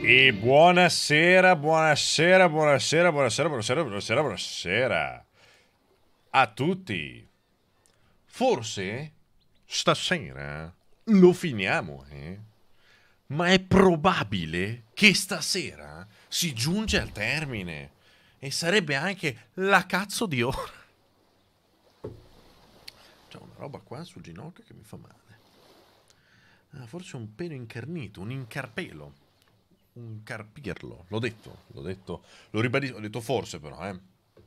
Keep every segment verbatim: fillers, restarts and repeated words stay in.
E buonasera, buonasera, buonasera, buonasera, buonasera, buonasera, buonasera a tutti. Forse stasera lo finiamo, eh? Ma è probabile che stasera si giunge al termine. E sarebbe anche la cazzo di ora. C'è una roba qua sul ginocchio che mi fa male. Ah, forse un pelo incarnito, un incarpelo. Un carpirlo, l'ho detto, l'ho detto, lo ribadisco, ho detto forse però, eh.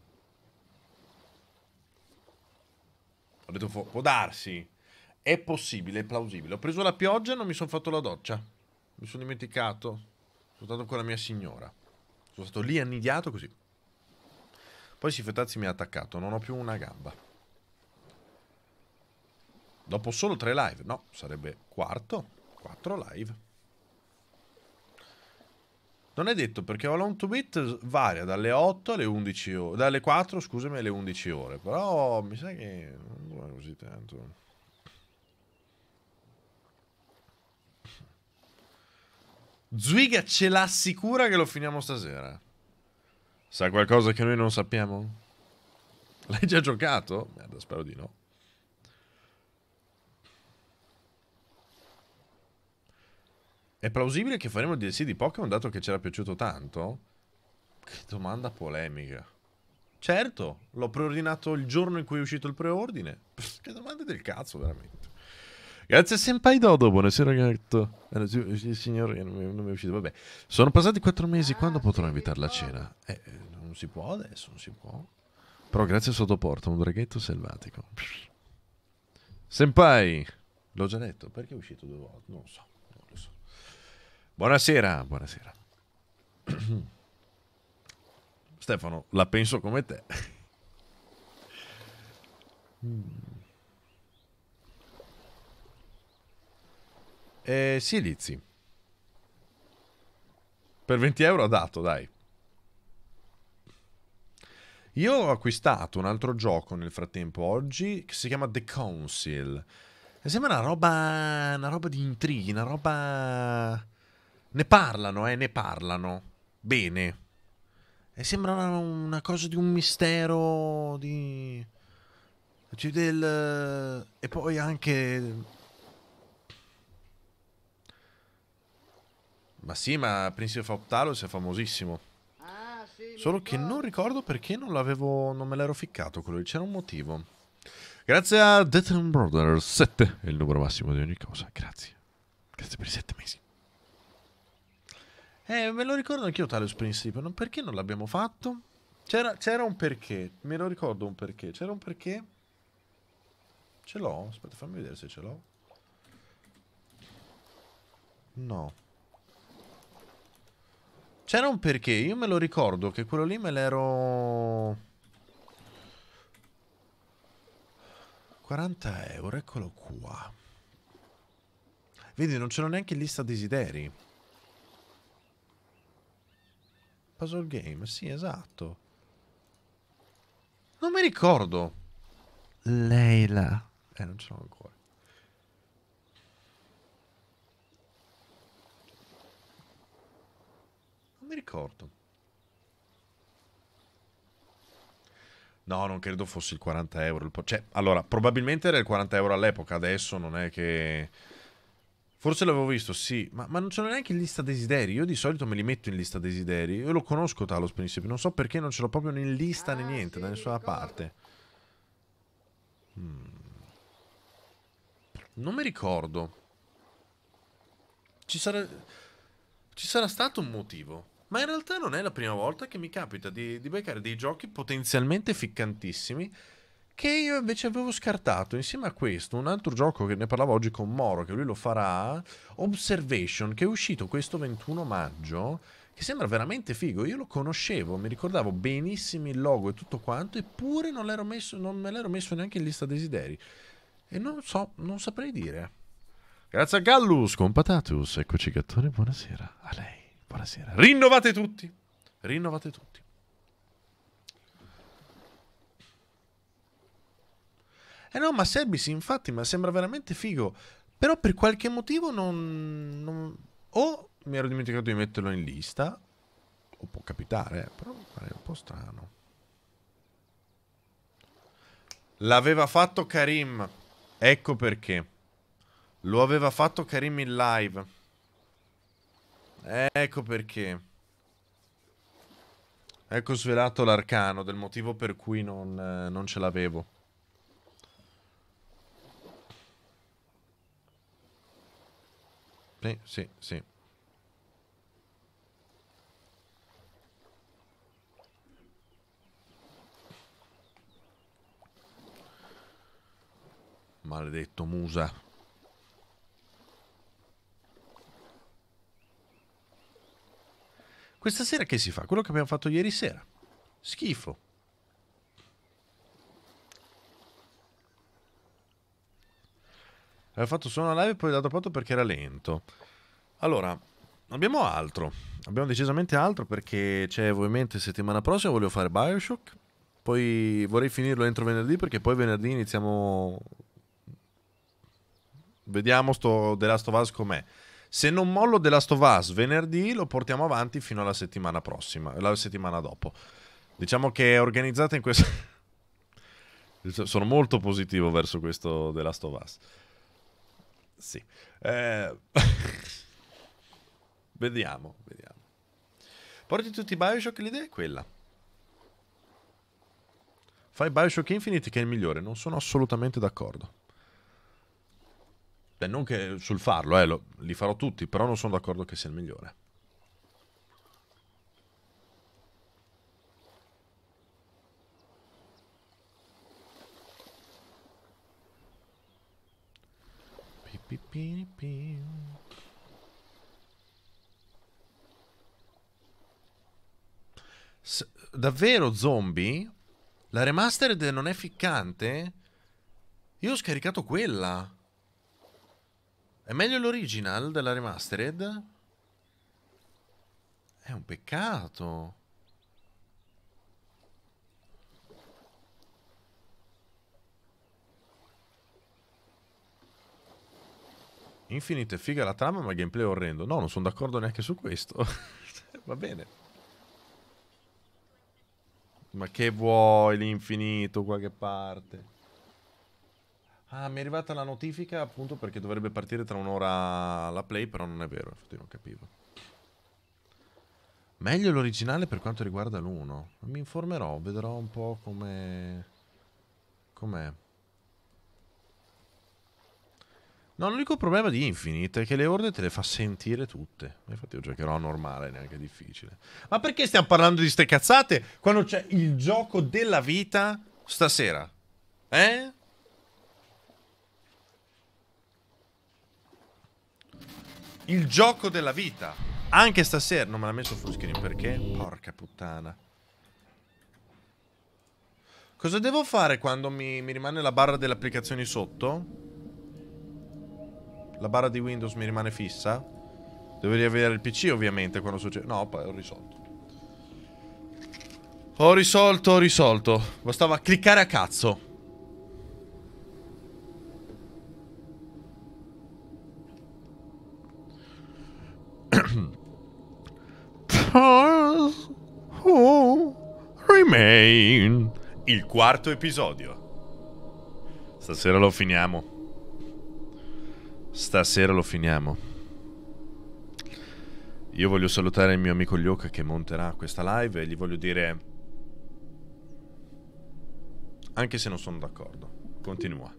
Ho detto fo- può darsi, è possibile, è plausibile. Ho preso la pioggia e non mi sono fatto la doccia. Mi sono dimenticato, sono stato con la mia signora. Sono stato lì annidiato così. Poi Sifetazzi mi ha attaccato, non ho più una gamba. Dopo solo tre live, no, sarebbe quarto, quattro live. Non è detto perché All On To Beat varia dalle otto alle undici ore, dalle quattro scusami alle undici ore, però mi sa che non dura così tanto. Zwiga ce l'assicura che lo finiamo stasera. Sa qualcosa che noi non sappiamo? L'hai già giocato? Merda, spero di no. È plausibile che faremo il D L C di Pokémon dato che c'era piaciuto tanto? Che domanda polemica. Certo, l'ho preordinato il giorno in cui è uscito il preordine. Pff, che domande del cazzo, veramente. Grazie Senpai Dodo, buonasera gatto. Eh, sì, sì, signore, non mi, non mi è uscito, vabbè. Sono passati quattro mesi, quando potrò invitarla a cena? Eh, eh, non si può adesso, non si può. Però grazie sottoporta, un draghetto selvatico. Senpai, l'ho già detto, perché è uscito due volte? Non lo so, non lo so. Buonasera, buonasera. Stefano, la penso come te. Eh, sì, Lizzi. Per venti euro ha dato, dai. Io ho acquistato un altro gioco nel frattempo oggi che si chiama The Council. E sembra una roba. Una roba di intrighi, una roba. Ne parlano, eh, ne parlano. Bene. E sembra una, una cosa di un mistero. Di. Cioè del. E poi anche. Ma sì, ma Prince of Optalos è famosissimo. Ah, sì, mi Solo che non ricordo. ricordo perché non l'avevo. Non me l'ero ficcato quello lì. C'era un motivo. Grazie a Death Brothers sette è il numero massimo di ogni cosa. Grazie. Grazie per i sette mesi. Eh, me lo ricordo anch'io Talos Principe. Non, perché non l'abbiamo fatto? C'era, c'era un perché. Me lo ricordo un perché. C'era un perché. Ce l'ho? Aspetta, fammi vedere se ce l'ho. No. C'era un perché. Io me lo ricordo che quello lì me l'ero. quaranta euro, eccolo qua. Vedi, non ce l'ho neanche in lista desideri. Puzzle game, sì, esatto. Non mi ricordo. Leila. Eh, non ce l'ho ancora. Non mi ricordo. No, non credo fosse il quaranta euro. il po- Cioè, allora, probabilmente era il quaranta euro all'epoca, adesso non è che. Forse l'avevo visto, sì, ma, ma non ce l'ho neanche in lista desideri. Io di solito me li metto in lista desideri. Io lo conosco Talos Principe, non so perché non ce l'ho proprio né in lista né Ah, niente, da sì, mi nessuna ricordo. parte. Non mi ricordo. Ci sarà. Ci sarà stato un motivo. Ma in realtà non è la prima volta che mi capita di, di beccare dei giochi potenzialmente ficcantissimi che io invece avevo scartato. Insieme a questo, un altro gioco che ne parlavo oggi con Moro, che lui lo farà, Observation, che è uscito questo ventuno maggio, che sembra veramente figo. Io lo conoscevo, mi ricordavo benissimo il logo e tutto quanto, eppure non, l'ero messo, non me l'ero messo neanche in lista desideri. E non so, non saprei dire. Grazie a Gallus, compatatus, eccoci gattone, buonasera. A lei, buonasera. Rinnovate tutti, rinnovate tutti. Eh no, ma Selbis infatti, ma sembra veramente figo. Però per qualche motivo non... non- o mi ero dimenticato di metterlo in lista. O può capitare, eh, però è un po' strano. L'aveva fatto Karim. Ecco perché. Lo aveva fatto Karim in live. Ecco perché. Ecco svelato l'arcano del motivo per cui non, eh, non ce l'avevo. Sì, sì, sì. Maledetto Musa. Questa sera che si fa? Quello che abbiamo fatto ieri sera. Schifo. Aveva fatto solo una live e poi l'ha droppato perché era lento. Allora, abbiamo altro. Abbiamo decisamente altro perché c'è ovviamente settimana prossima volevo fare Bioshock. Poi vorrei finirlo entro venerdì perché poi venerdì iniziamo... Vediamo sto The Last of Us com'è. Se non mollo The Last of Us venerdì lo portiamo avanti fino alla settimana prossima, la settimana dopo. Diciamo che è organizzata in questo... Sono molto positivo verso questo The Last of Us. Sì. Eh... vediamo, vediamo. Porti tutti i Bioshock, l'idea è quella. Fai Bioshock Infinite che è il migliore, non sono assolutamente d'accordo. Beh, non che sul farlo, eh, lo, li farò tutti, però non sono d'accordo che sia il migliore. S- davvero zombie? La remastered non è ficcante? Io ho scaricato quella. È meglio l'original della remastered? È un peccato. Infinite è figa la trama, ma il gameplay è orrendo. No, non sono d'accordo neanche su questo. Va bene. Ma che vuoi l'infinito, qualche parte? Ah, mi è arrivata la notifica appunto perché dovrebbe partire tra un'ora la play, però non è vero, infatti non capivo. Meglio l'originale per quanto riguarda l'uno. Mi informerò, vedrò un po' come... com'è. No, l'unico problema di Infinite è che le orde te le fa sentire tutte. Infatti io giocherò a normale, neanche difficile. Ma perché stiamo parlando di ste cazzate quando c'è il gioco della vita stasera? Eh? Il gioco della vita. Anche stasera. Non me l'ha messo full screen perché? Porca puttana. Cosa devo fare quando mi, mi rimane la barra delle applicazioni sotto? La barra di Windows mi rimane fissa? Devo riavere il P C ovviamente quando succede... No, poi ho risolto. Ho risolto, ho risolto. Bastava cliccare a cazzo. Remain. Il quarto episodio. Stasera lo finiamo. Stasera lo finiamo. Io voglio salutare il mio amico Glioca che monterà questa live e gli voglio dire, anche se non sono d'accordo, continua.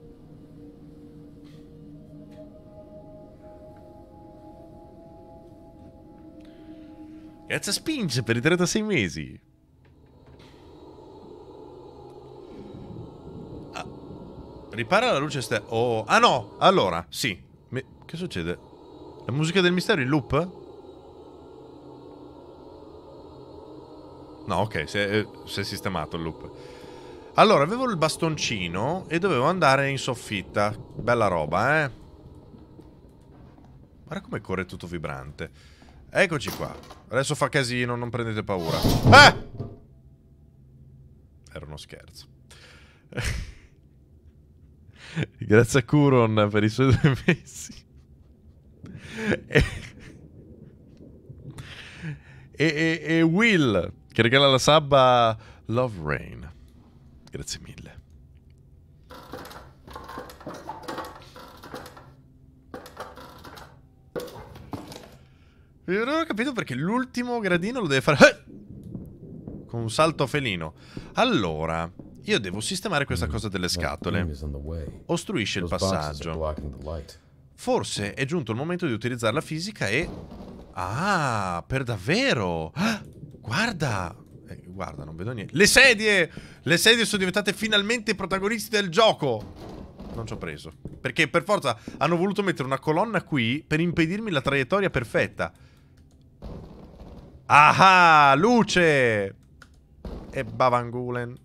Grazie a Spinge per i trentasei mesi. Ah, ripara la luce ste... Oh, ah no, allora, sì. Mi... Che succede? La musica del mistero in loop? No, ok, si è, si è sistemato il loop. Allora, avevo il bastoncino e dovevo andare in soffitta. Bella roba, eh? Guarda come corre tutto vibrante. Eccoci qua. Adesso fa casino, non prendete paura. Eh! Era uno scherzo. Grazie a Kuron per i suoi due mesi. E... e, e, e Will, che regala la sabba Love Rain. Grazie mille. Io non ho capito perché l'ultimo gradino lo deve fare con un salto felino. Allora, io devo sistemare questa cosa delle scatole. Ostruisce il passaggio. Forse è giunto il momento di utilizzare la fisica e... Ah, per davvero! Ah, guarda! Eh, guarda, non vedo niente. Le sedie! Le sedie sono diventate finalmente i protagonisti del gioco! Non ci ho preso. Perché per forza hanno voluto mettere una colonna qui per impedirmi la traiettoria perfetta. Ah, luce! E Bavangulen.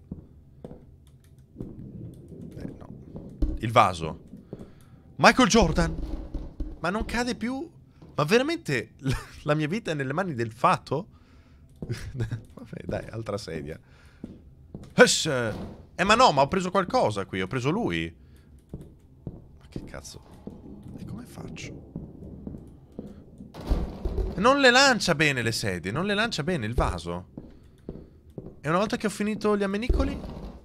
Eh, no. Il vaso. Michael Jordan. Ma non cade più? Ma veramente la mia vita è nelle mani del fato? Vabbè, dai, altra sedia. Eh, ma no, ma ho preso qualcosa qui. Ho preso lui. Ma che cazzo? E come faccio? Non le lancia bene le sedie. Non le lancia bene il vaso. E una volta che ho finito gli ammenicoli...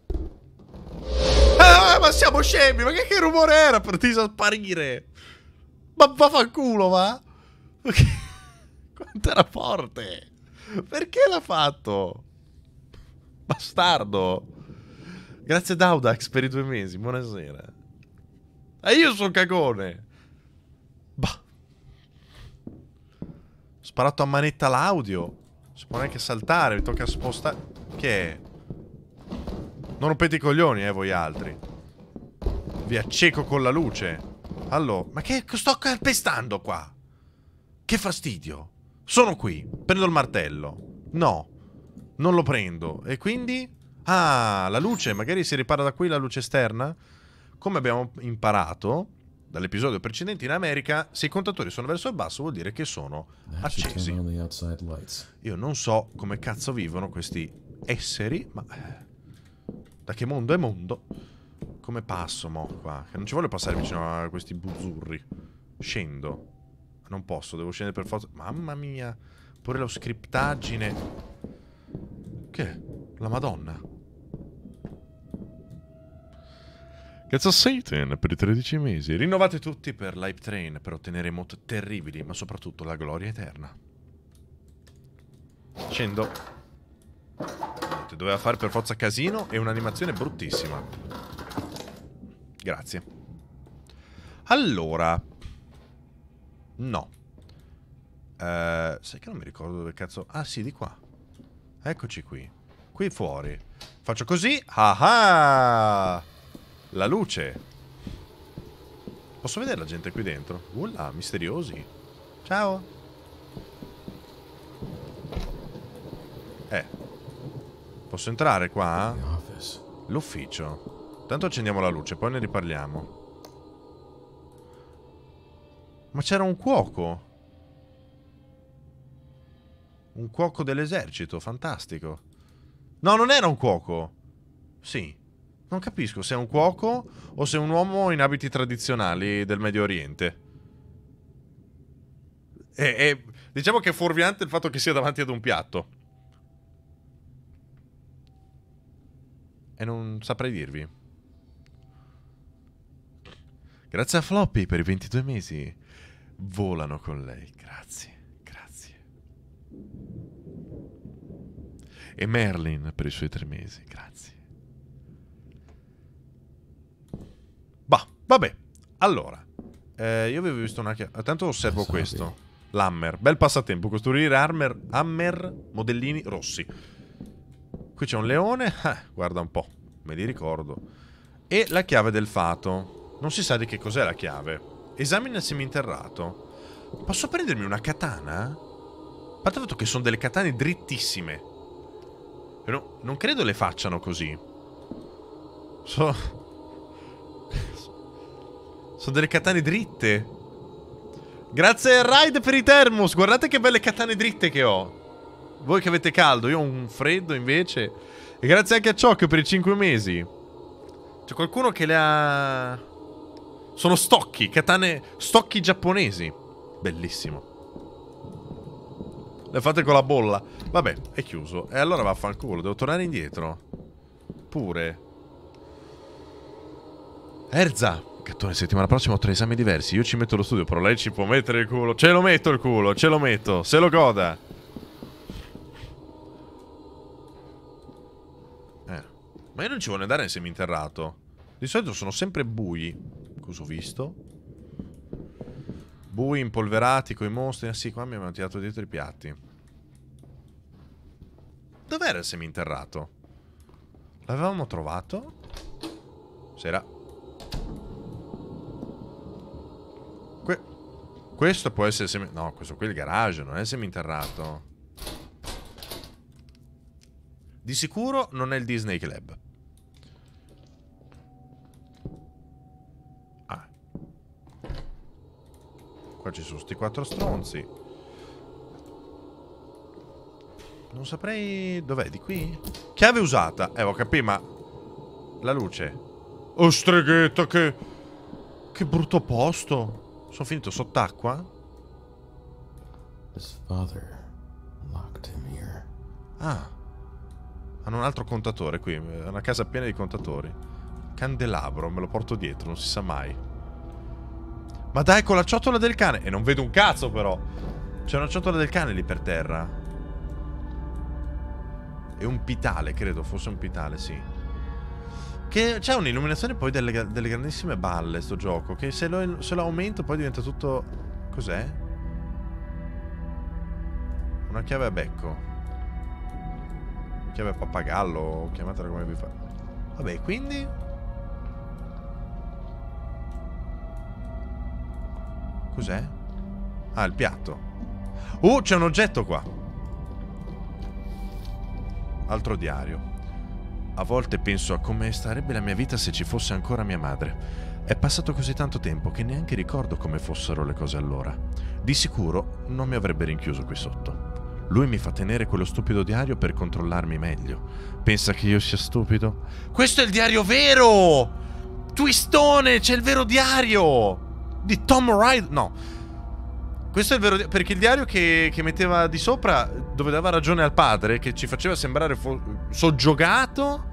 Ah, ma siamo scemi! Ma che, che rumore era? Partito a sparire! Ma vaffanculo, va! Quanto era forte! Perché l'ha fatto? Bastardo! Grazie Daudax per i due mesi, buonasera. E io sono cagone! Bah! Ho sparato a manetta l'audio. Si può neanche saltare, mi tocca spostare. Che è? Non rompete i coglioni, eh, voi altri. Vi acceco con la luce. Allora, ma che sto calpestando qua? Che fastidio. Sono qui, prendo il martello. No, non lo prendo. E quindi? Ah, la luce, magari si ripara da qui la luce esterna? Come abbiamo imparato dall'episodio precedente, in America, se i contatori sono verso il basso vuol dire che sono accesi. Io non so come cazzo vivono questi esseri, ma da che mondo è mondo? Come passo, mo, qua? Che non ci voglio passare vicino a questi buzzurri. Scendo. Non posso, devo scendere per forza. Mamma mia. Pure lo scriptaggine. Che? La Madonna. Grazie a Satan per i tredici mesi. Rinnovate tutti per l'Hype Train per ottenere emote terribili, ma soprattutto la gloria eterna. Scendo. Doveva fare per forza casino e un'animazione bruttissima. Grazie. Allora. No. Eh, sai che non mi ricordo dove cazzo... Ah sì, di qua. Eccoci qui. Qui fuori. Faccio così. Ah ah! La luce. Posso vedere la gente qui dentro? Ulla, misteriosi. Ciao. Eh. Posso entrare qua? L'ufficio. Tanto accendiamo la luce, poi ne riparliamo. Ma c'era un cuoco. Un cuoco dell'esercito, fantastico. No, non era un cuoco. Sì. Non capisco se è un cuoco o se è un uomo in abiti tradizionali del Medio Oriente. E, e diciamo che è fuorviante il fatto che sia davanti ad un piatto. E non saprei dirvi. Grazie a Floppy per i ventidue mesi. Volano con lei. Grazie, grazie. E Merlin per i suoi tre mesi. Grazie. Bah, vabbè. Allora, eh, io avevo visto una chiave. Tanto osservo questo. L'hammer. Bel passatempo. Costruire hammer, hammer modellini rossi. Qui c'è un leone. Eh, guarda un po'. Me li ricordo. E la chiave del fato. Non si sa di che cos'è la chiave. Esamina il seminterrato. Posso prendermi una katana? A parte il fatto che sono delle katane drittissime. Però non credo le facciano così. Sono... Sono delle katane dritte. Grazie a Ride per i thermos. Guardate che belle katane dritte che ho. Voi che avete caldo, io ho un freddo invece. E grazie anche a Choc per i cinque mesi. C'è qualcuno che le ha... Sono stocchi, katane... Stocchi giapponesi. Bellissimo. Le fate con la bolla. Vabbè, è chiuso. E allora vaffanculo, devo tornare indietro. Pure. Erza! Gattone, settimana prossima ho tre esami diversi. Io ci metto lo studio, però lei ci può mettere il culo. Ce lo metto il culo, ce lo metto. Se lo goda. Eh. Ma io non ci voglio andare nel seminterrato. Di solito sono sempre bui. Cosa ho visto? Bui impolverati coi mostri. Ah sì, qua mi hanno tirato dietro i piatti. Dov'era il seminterrato? L'avevamo trovato? C'era. Que questo può essere semi... No, questo qui è il garage, non è il seminterrato. Di sicuro non è il Disney Club. Ah. Qua ci sono sti quattro stronzi. Non saprei... Dov'è? Di qui? Chiave usata. Eh, ho capito, ma... La luce. Oh, streghetta, che... Che brutto posto. Sono finito sott'acqua? Ah. Hanno un altro contatore qui. È una casa piena di contatori. Candelabro, me lo porto dietro, non si sa mai. Ma dai, con la ciotola del cane. E non vedo un cazzo, però. C'è una ciotola del cane lì per terra. È un pitale, credo, fosse un pitale, sì. Che c'è un'illuminazione poi delle, delle grandissime balle, sto gioco. Che se lo, se lo aumento poi diventa tutto... Cos'è? Una chiave a becco. Chiave a pappagallo, chiamatela come vi fa. Vabbè, quindi... Cos'è? Ah, il piatto. Uh, c'è un oggetto qua. Altro diario. A volte penso a come starebbe la mia vita se ci fosse ancora mia madre. È passato così tanto tempo che neanche ricordo come fossero le cose allora. Di sicuro non mi avrebbe rinchiuso qui sotto. Lui mi fa tenere quello stupido diario per controllarmi meglio. Pensa che io sia stupido? Questo è il diario vero! Twistone, c'è il vero diario! Di Tom Rider... No. Questo è il vero diario... Perché il diario che, che metteva di sopra, dove dava ragione al padre, che ci faceva sembrare soggiogato...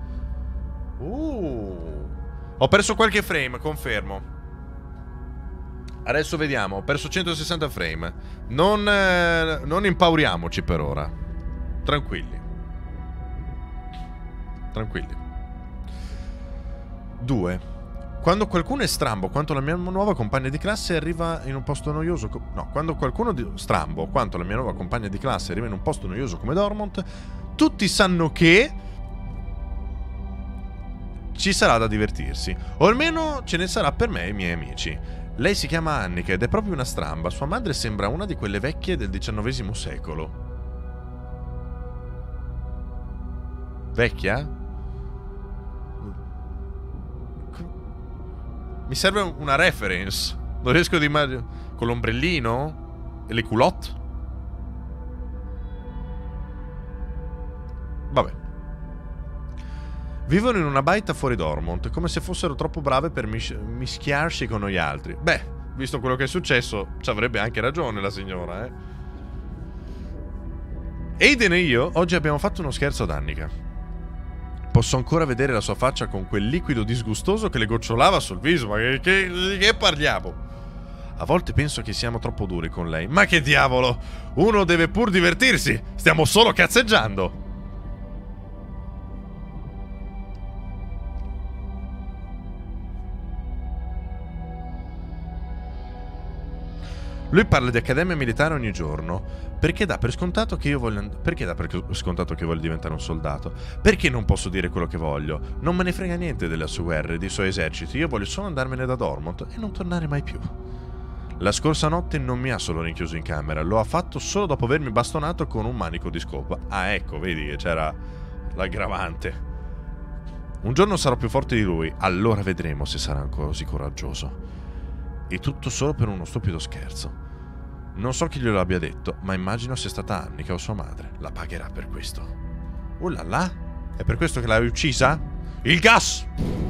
Uh. Ho perso qualche frame, confermo. Adesso vediamo, ho perso centosessanta frame. Non, eh, non impauriamoci per ora. Tranquilli. Tranquilli. Due. Quando qualcuno è strambo quanto la mia nuova compagna di classe arriva in un posto noioso... No, quando qualcuno di... strambo quanto la mia nuova compagna di classe arriva in un posto noioso come Dormont, tutti sanno che... ci sarà da divertirsi. O almeno ce ne sarà per me e i miei amici. Lei si chiama Annika ed è proprio una stramba. Sua madre sembra una di quelle vecchie del diciannovesimo secolo. Vecchia? Mi serve una reference. Non riesco ad immaginare. Con l'ombrellino? E le culotte? Vabbè. Vivono in una baita fuori Dormont, come se fossero troppo brave per mis mischiarsi con noi altri. Beh, visto quello che è successo, ci avrebbe anche ragione la signora, eh. Aiden e io oggi abbiamo fatto uno scherzo ad Annika. Posso ancora vedere la sua faccia con quel liquido disgustoso che le gocciolava sul viso. Ma che, che, di che parliamo? A volte penso che siamo troppo duri con lei. Ma che diavolo! Uno deve pur divertirsi! Stiamo solo cazzeggiando! Lui parla di accademia militare ogni giorno. Perché dà per scontato che io voglio... Perché dà per scontato che voglio diventare un soldato? Perché non posso dire quello che voglio? Non me ne frega niente delle sue guerre, dei suoi eserciti. Io voglio solo andarmene da Dormont e non tornare mai più. La scorsa notte non mi ha solo rinchiuso in camera. Lo ha fatto solo dopo avermi bastonato con un manico di scopa. Ah, ecco, vedi che c'era l'aggravante. Un giorno sarò più forte di lui. Allora vedremo se sarà ancora così coraggioso. E tutto solo per uno stupido scherzo. Non so chi glielo abbia detto, ma immagino sia stata Annika o sua madre. La pagherà per questo. Oh là là? È per questo che l'hai uccisa? Il gas!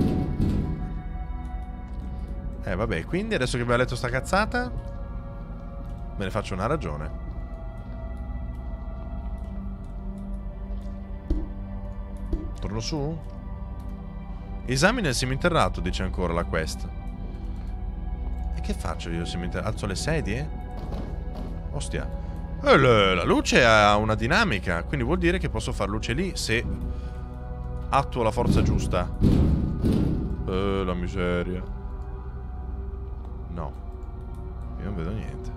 Eh vabbè, quindi adesso che abbiamo letto sta cazzata, me ne faccio una ragione. Torno su? Esamina il seminterrato, dice ancora la quest. E che faccio io? Alzo le sedie? Ostia. Eh, la luce ha una dinamica, quindi vuol dire che posso far luce lì se attuo la forza giusta. Eh, la miseria. No. Io non vedo niente.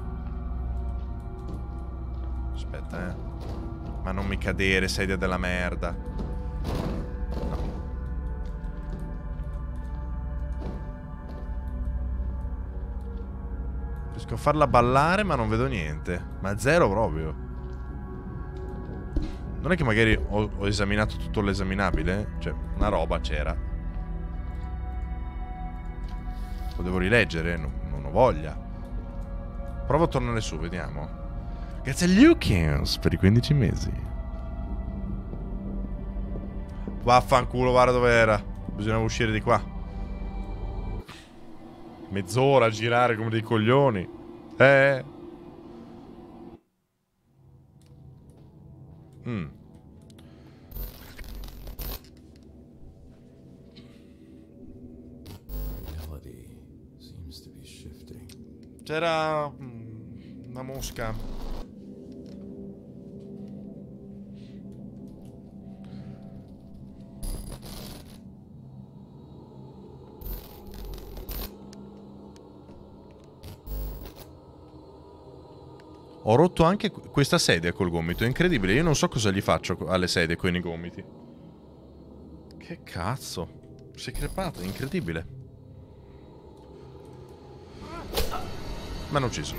Aspetta, eh. Ma non mi cadere, sedia della merda. No. Riesco a farla ballare, ma non vedo niente. Ma zero proprio. Non è che magari ho, ho esaminato tutto l'esaminabile? Cioè, una roba c'era. Lo devo rileggere? No, non ho voglia. Provo a tornare su, vediamo. Grazie a Lucas per i quindici mesi. Vaffanculo, guarda dove era. Bisognava uscire di qua. Mezz'ora a girare come dei coglioni. Eh. Mm. C'era una mosca. Ho rotto anche questa sedia col gomito. È incredibile. Io non so cosa gli faccio alle sedie con i gomiti. Che cazzo. Si è crepato. È incredibile. Mi hanno ucciso.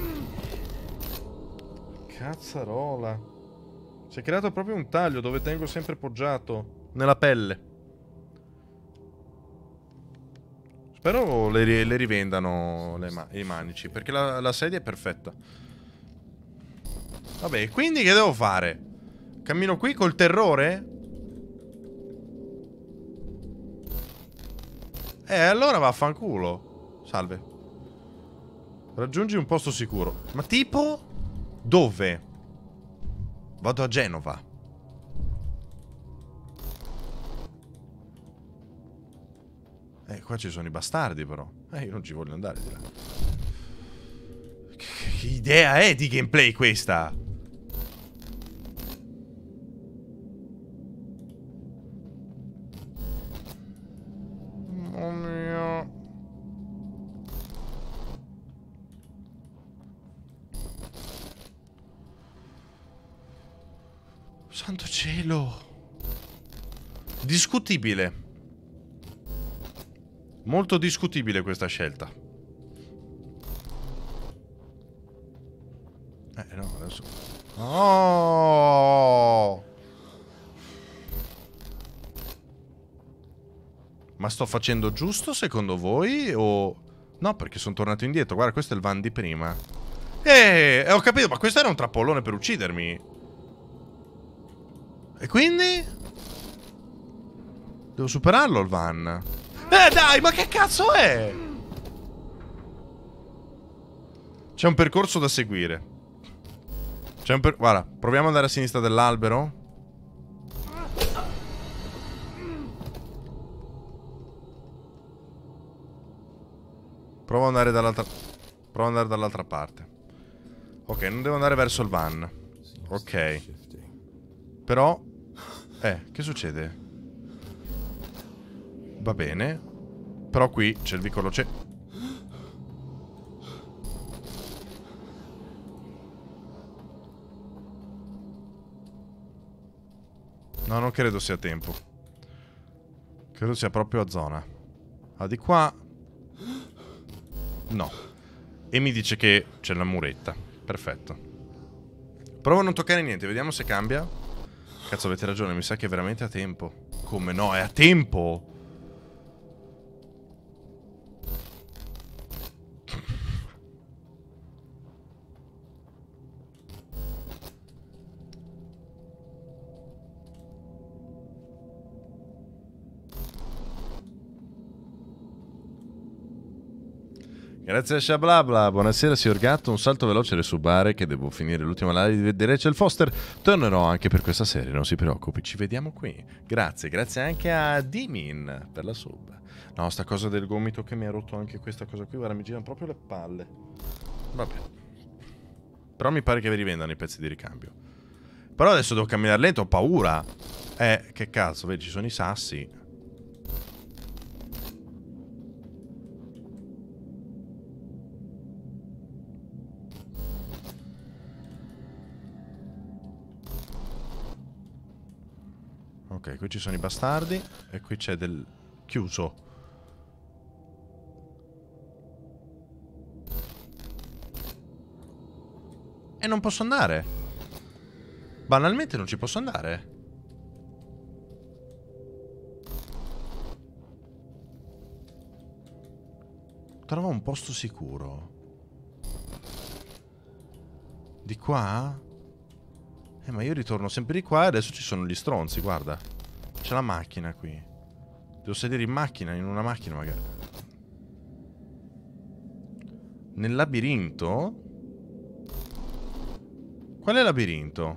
Cazzarola. Si è creato proprio un taglio dove tengo sempre poggiato. Nella pelle. Spero le, le rivendano le ma i manici. Perché la, la sedia è perfetta. Vabbè, quindi che devo fare? Cammino qui col terrore? Eh, allora vaffanculo. Salve. Raggiungi un posto sicuro. Ma tipo? Dove? Vado a Genova. Eh, qua ci sono i bastardi però. Eh, io non ci voglio andare di là. Che, che idea è di gameplay questa? Oh mio. Santo cielo. Discutibile. Molto discutibile questa scelta. Eh no, adesso. Oh! Ma sto facendo giusto secondo voi o... No, perché sono tornato indietro. Guarda, questo è il van di prima. Eh, ho capito, ma questo era un trappollone per uccidermi. E quindi? Devo superarlo il van. Eh dai, ma che cazzo è? C'è un percorso da seguire. C'è un per... Guarda, proviamo ad andare a sinistra dell'albero. Provo ad andare dall'altra... Provo ad andare dall'altra parte. Ok, non devo andare verso il van. Ok. Però... Eh, che succede? Va bene. Però qui c'è il vicolo c'è. No, non credo sia tempo. Credo sia proprio a zona. Ah, di qua... No. E mi dice che c'è la muretta. Perfetto. Provo a non toccare niente, vediamo se cambia. Cazzo, avete ragione, mi sa che è veramente a tempo. Come no, è a tempo! Grazie a Shablabla, buonasera signor Gatto, un salto veloce alle subare che devo finire l'ultima live di Rachel Foster, tornerò anche per questa serie, non si preoccupi, ci vediamo qui. Grazie, grazie anche a Dimin per la sub. No, sta cosa del gomito che mi ha rotto anche questa cosa qui, guarda, mi girano proprio le palle. Vabbè. Però mi pare che vi rivendano i pezzi di ricambio. Però adesso devo camminare lento, ho paura. Eh, che cazzo, vedi, ci sono i sassi. Ok, qui ci sono i bastardi. E qui c'è del chiuso. E non posso andare. Banalmente non ci posso andare. Trovo un posto sicuro. Di qua? Eh, ma io ritorno sempre di qua e adesso ci sono gli stronzi, guarda. C'è la macchina qui. Devo sedere in macchina, in una macchina magari. Nel labirinto? Qual è il labirinto?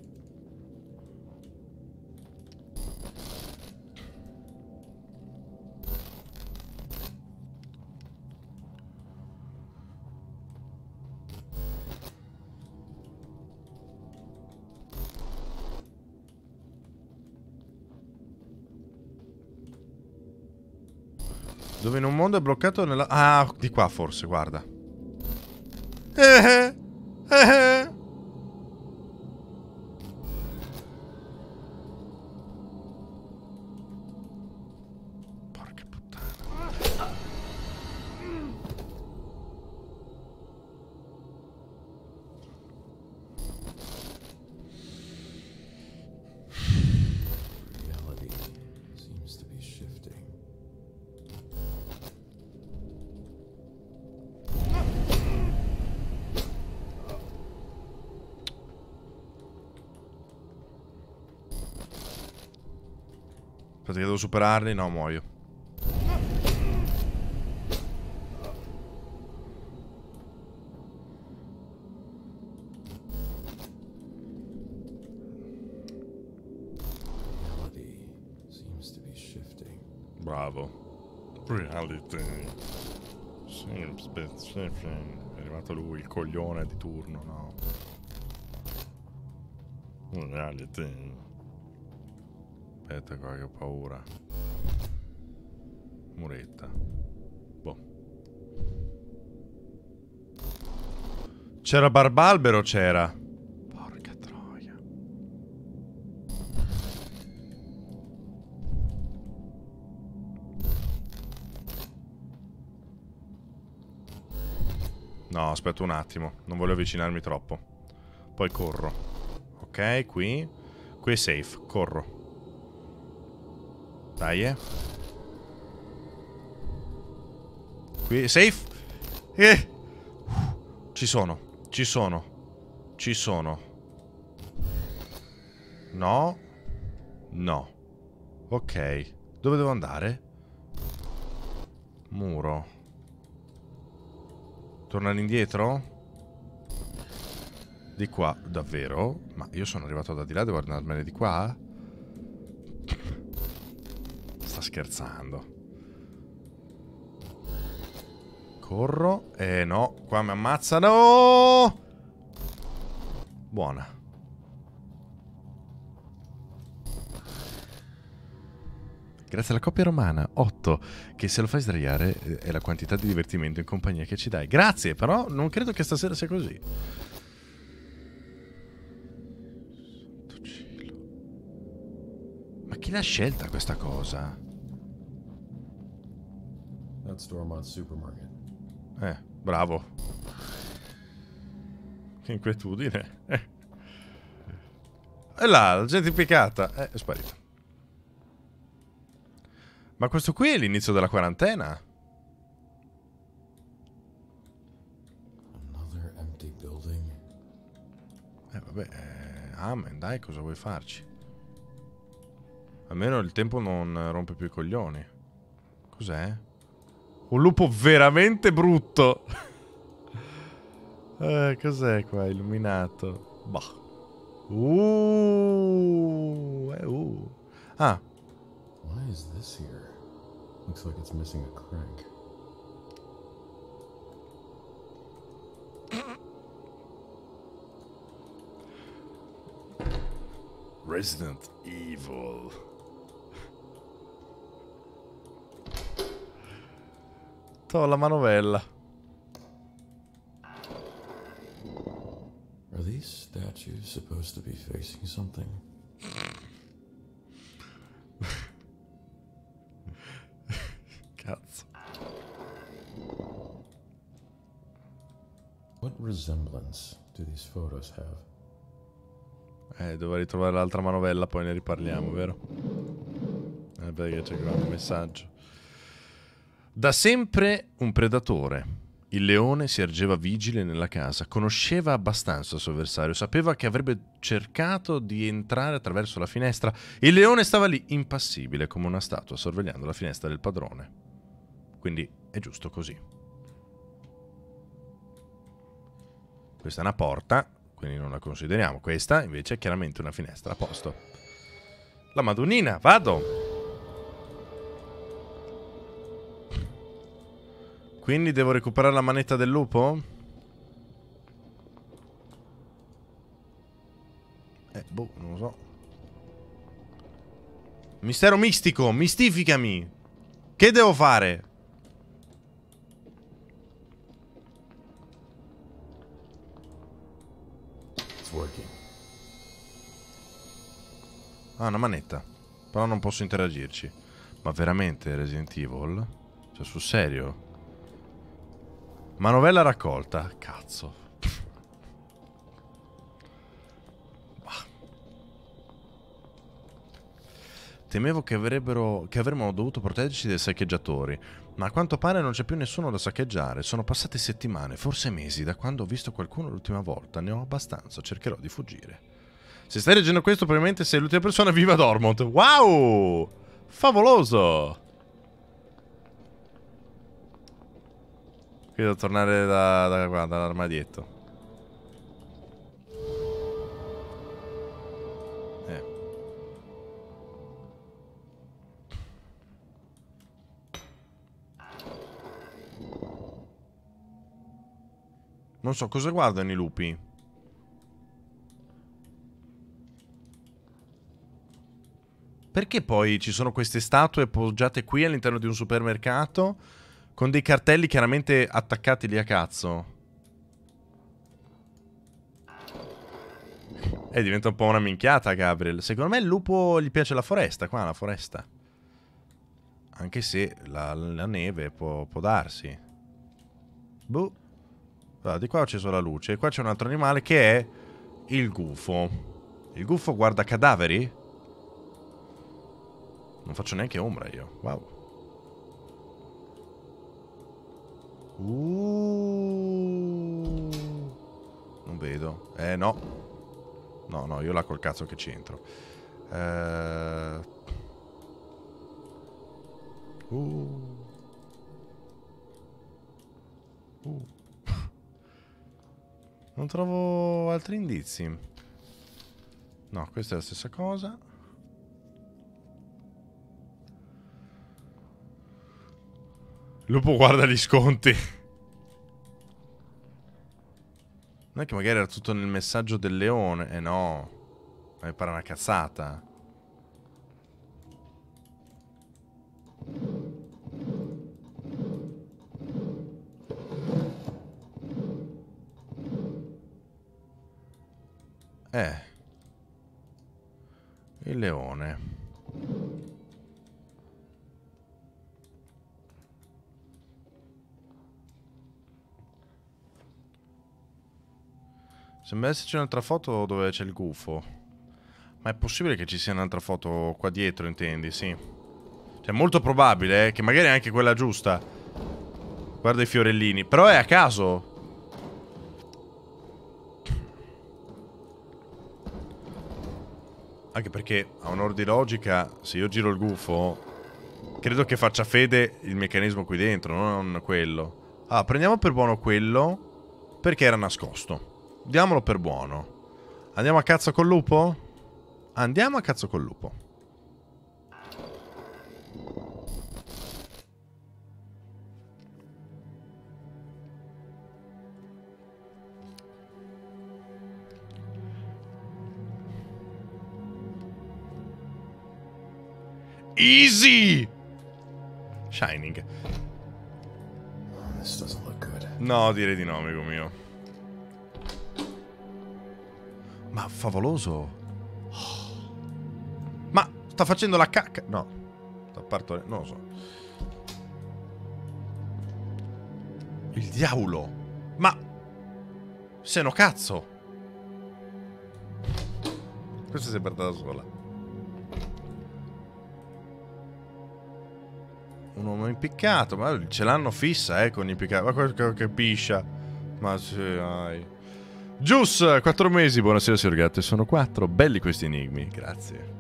Dove in un mondo è bloccato nella... Ah, di qua forse, guarda. Eh, eh. Porca puttana. Aspetta che devo superarli, no, muoio. Bravo. Reality seems bit shifting. È arrivato lui, il coglione di turno, no? Reality. Aspetta qua che ho paura. Muretta. Boh. C'era Barbalbero, c'era. Porca troia. No, aspetta un attimo. Non voglio avvicinarmi troppo. Poi corro. Ok, qui. Qui è safe. Corro. Dai, eh. Qui, safe. Eh. Ci sono. Ci sono. Ci sono. No. No. Ok. Dove devo andare? Muro. Tornare indietro? Di qua. Davvero? Ma io sono arrivato da di là, devo andarmene di qua? Sta scherzando. Corro. Eh no, qua mi ammazzano. Buona. Grazie alla coppia romana otto, che se lo fai sdraiare è la quantità di divertimento in compagnia che ci dai. Grazie, però non credo che stasera sia così. Santo cielo. Ma chi l'ha scelta questa cosa? Eh, bravo. Che inquietudine. Eh. E là, la gente impiccata. Eh, è sparito. Ma questo qui è l'inizio della quarantena? Eh, vabbè. Eh, amen, dai, cosa vuoi farci? Almeno il tempo non rompe più i coglioni. Cos'è? Un lupo veramente brutto. eh, Cos'è qua? Illuminato. Bah. Uh, eh, uh. Ah. Why is this here? Looks like it's missing a crank. Resident Evil. To la manovella. Are these statues supposed to be facing something? Cazzo. What resemblance do these photos have? Eh, devo ritrovare l'altra manovella, poi ne riparliamo, vero? Eh, perché c'è qua un messaggio. Da sempre un predatore. Il leone si ergeva vigile nella casa, conosceva abbastanza il suo avversario, sapeva che avrebbe cercato di entrare attraverso la finestra. Il leone stava lì, impassibile, come una statua, sorvegliando la finestra del padrone. Quindi è giusto così. Questa è una porta, quindi non la consideriamo. Questa invece è chiaramente una finestra, a posto. La Madonnina, vado! Quindi devo recuperare la manetta del lupo? Eh, boh, non lo so. Mistero mistico, mistificami! Che devo fare? It's working. Ah, una manetta. Però non posso interagirci. Ma veramente Resident Evil? Cioè, sul serio? Manovella raccolta. Cazzo. Bah. Temevo che avrebbero che avremmo dovuto proteggerci dai saccheggiatori, ma a quanto pare non c'è più nessuno da saccheggiare. Sono passate settimane, forse mesi, da quando ho visto qualcuno l'ultima volta. Ne ho abbastanza, cercherò di fuggire. Se stai leggendo questo, probabilmente sei l'ultima persona viva ad Ormont. Wow! Favoloso! Qui devo tornare da, da qua, dall'armadietto. Eh. Non so cosa guardano i lupi. Perché poi ci sono queste statue poggiate qui all'interno di un supermercato con dei cartelli chiaramente attaccati lì a cazzo? E diventa un po' una minchiata, Gabriel. Secondo me il lupo gli piace la foresta, qua, la foresta. Anche se la, la neve può, può darsi. Boh. Allora, di qua ho acceso la luce. E qua c'è un altro animale che è il gufo. Il gufo guarda cadaveri? Non faccio neanche ombra io. Wow. Uh, non vedo. Eh no. No, no, io là col cazzo che c'entro. Eh... Uh. Uh. Non trovo altri indizi. No, questa è la stessa cosa. Il lupo guarda gli sconti. Non è che magari era tutto nel messaggio del leone. Eh no. Mi pare una cazzata. Eh. Il leone. Sembra esserci un'altra foto dove c'è il gufo. Ma è possibile che ci sia un'altra foto qua dietro, intendi? Sì. Cioè, molto probabile, eh, che magari è anche quella giusta. Guarda i fiorellini. Però è a caso. Anche perché, a onor di logica, se io giro il gufo, Credo che faccia fede il meccanismo qui dentro, non quello. Ah, prendiamo per buono quello, perché era nascosto. Diamolo per buono. Andiamo a cazzo col lupo? Andiamo a cazzo col lupo. Easy! Shining. This doesn't look good. No, direi di no, amico mio. Ma favoloso. Oh. Ma sta facendo la cacca. No. Sta partorendo. Non lo so. Il diavolo. Ma se no cazzo. Questa si è portata sola. Un uomo impiccato, ma ce l'hanno fissa, eh, con impiccato. Ma quello che piscia. Ma sì, dai. Gius, quattro mesi, buonasera signor Gatto, sono quattro, belli questi enigmi, grazie.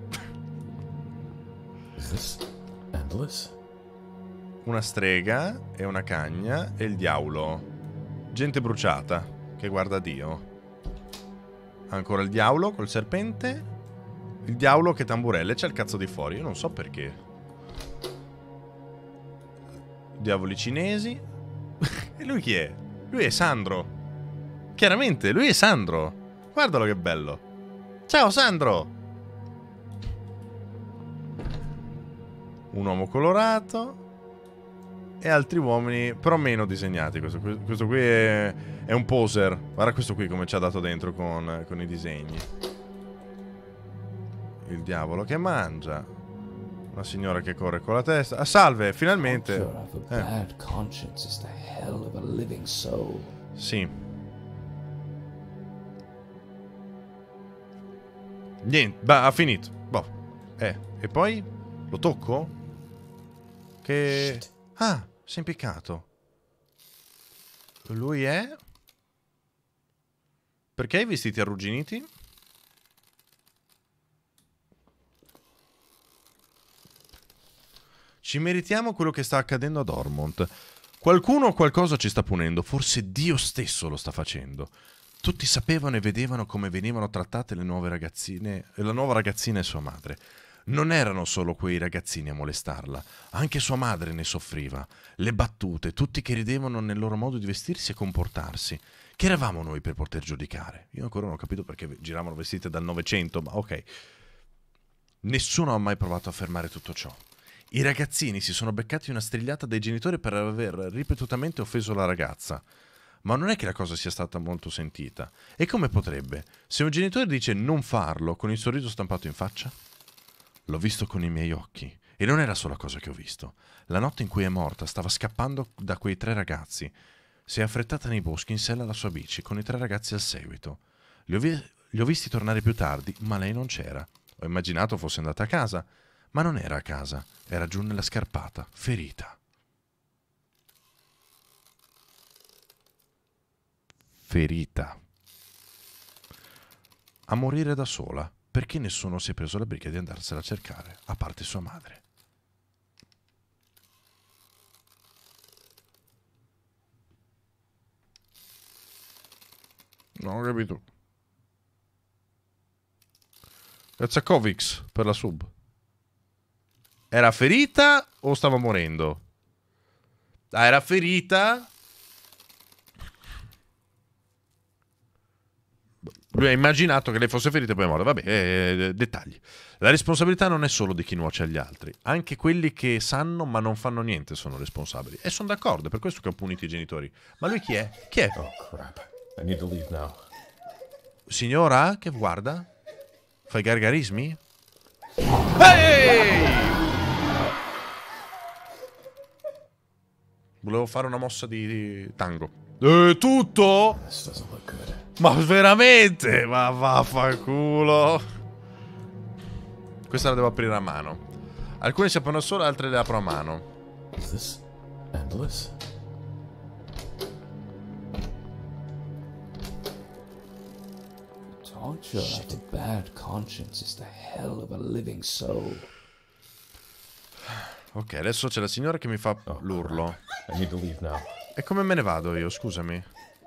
Is this endless? Una strega e una cagna e il diavolo. Gente bruciata, che guarda Dio. Ancora il diavolo col serpente. Il diavolo che tamburelle, c'è il cazzo di fuori, io non so perché. Diavoli cinesi. E lui chi è? Lui è Sandro. Chiaramente, lui è Sandro. Guardalo che bello. Ciao Sandro. Un uomo colorato. E altri uomini, però meno disegnati. Questo, questo qui è, è un poser. Guarda questo qui come ci ha dato dentro con, con i disegni. Il diavolo che mangia. Una signora che corre con la testa. Ah, salve, finalmente. Eh. Sì. Niente, bah, ha finito. Boh. Eh, e poi? Lo tocco? Che... Shit. Ah, si è impiccato. Lui è... Perché i vestiti arrugginiti? Ci meritiamo quello che sta accadendo ad Ormont. Qualcuno o qualcosa ci sta punendo, forse Dio stesso lo sta facendo. Tutti sapevano e vedevano come venivano trattate le nuove ragazzine, la nuova ragazzina e sua madre. Non erano solo quei ragazzini a molestarla, anche sua madre ne soffriva. Le battute, tutti che ridevano nel loro modo di vestirsi e comportarsi. Che eravamo noi per poter giudicare? Io ancora non ho capito perché giravano vestite dal Novecento, ma ok. Nessuno ha mai provato a fermare tutto ciò. I ragazzini si sono beccati una strigliata dai genitori per aver ripetutamente offeso la ragazza. Ma non è che la cosa sia stata molto sentita. E come potrebbe? Se un genitore dice non farlo con il sorriso stampato in faccia? L'ho visto con i miei occhi. E non è la sola cosa che ho visto. La notte in cui è morta stava scappando da quei tre ragazzi. Si è affrettata nei boschi in sella alla sua bici, con i tre ragazzi al seguito. Li ho, vi- li ho visti tornare più tardi, ma lei non c'era. Ho immaginato fosse andata a casa. Ma non era a casa, era giù nella scarpata, ferita. Ferita. A morire da sola, perché nessuno si è preso la briga di andarsela a cercare, a parte sua madre. Non ho capito. Zackovics per la sub. Era ferita o stava morendo? Ah, era ferita. Lui ha immaginato che lei fosse ferita e poi è morta. Vabbè, eh, dettagli. La responsabilità non è solo di chi nuoce agli altri. Anche quelli che sanno ma non fanno niente sono responsabili. E sono d'accordo, è per questo che ho punito i genitori. Ma lui chi è? Chi è? Oh crap. I need to leave now. Signora, che guarda? Fai gargarismi? Ehi! Volevo fare una mossa di, di tango. Eh, tutto? This doesn't look good. Ma veramente? Ma vaffanculo. Questa la devo aprire a mano. Alcune si aprono solo, altre le apro a mano. Is this endless? Torture of a bad conscience is the hell of a living soul. Ok, adesso c'è la signora che mi fa Oh, l'urlo. I need to leave now. E come me ne vado io, scusami?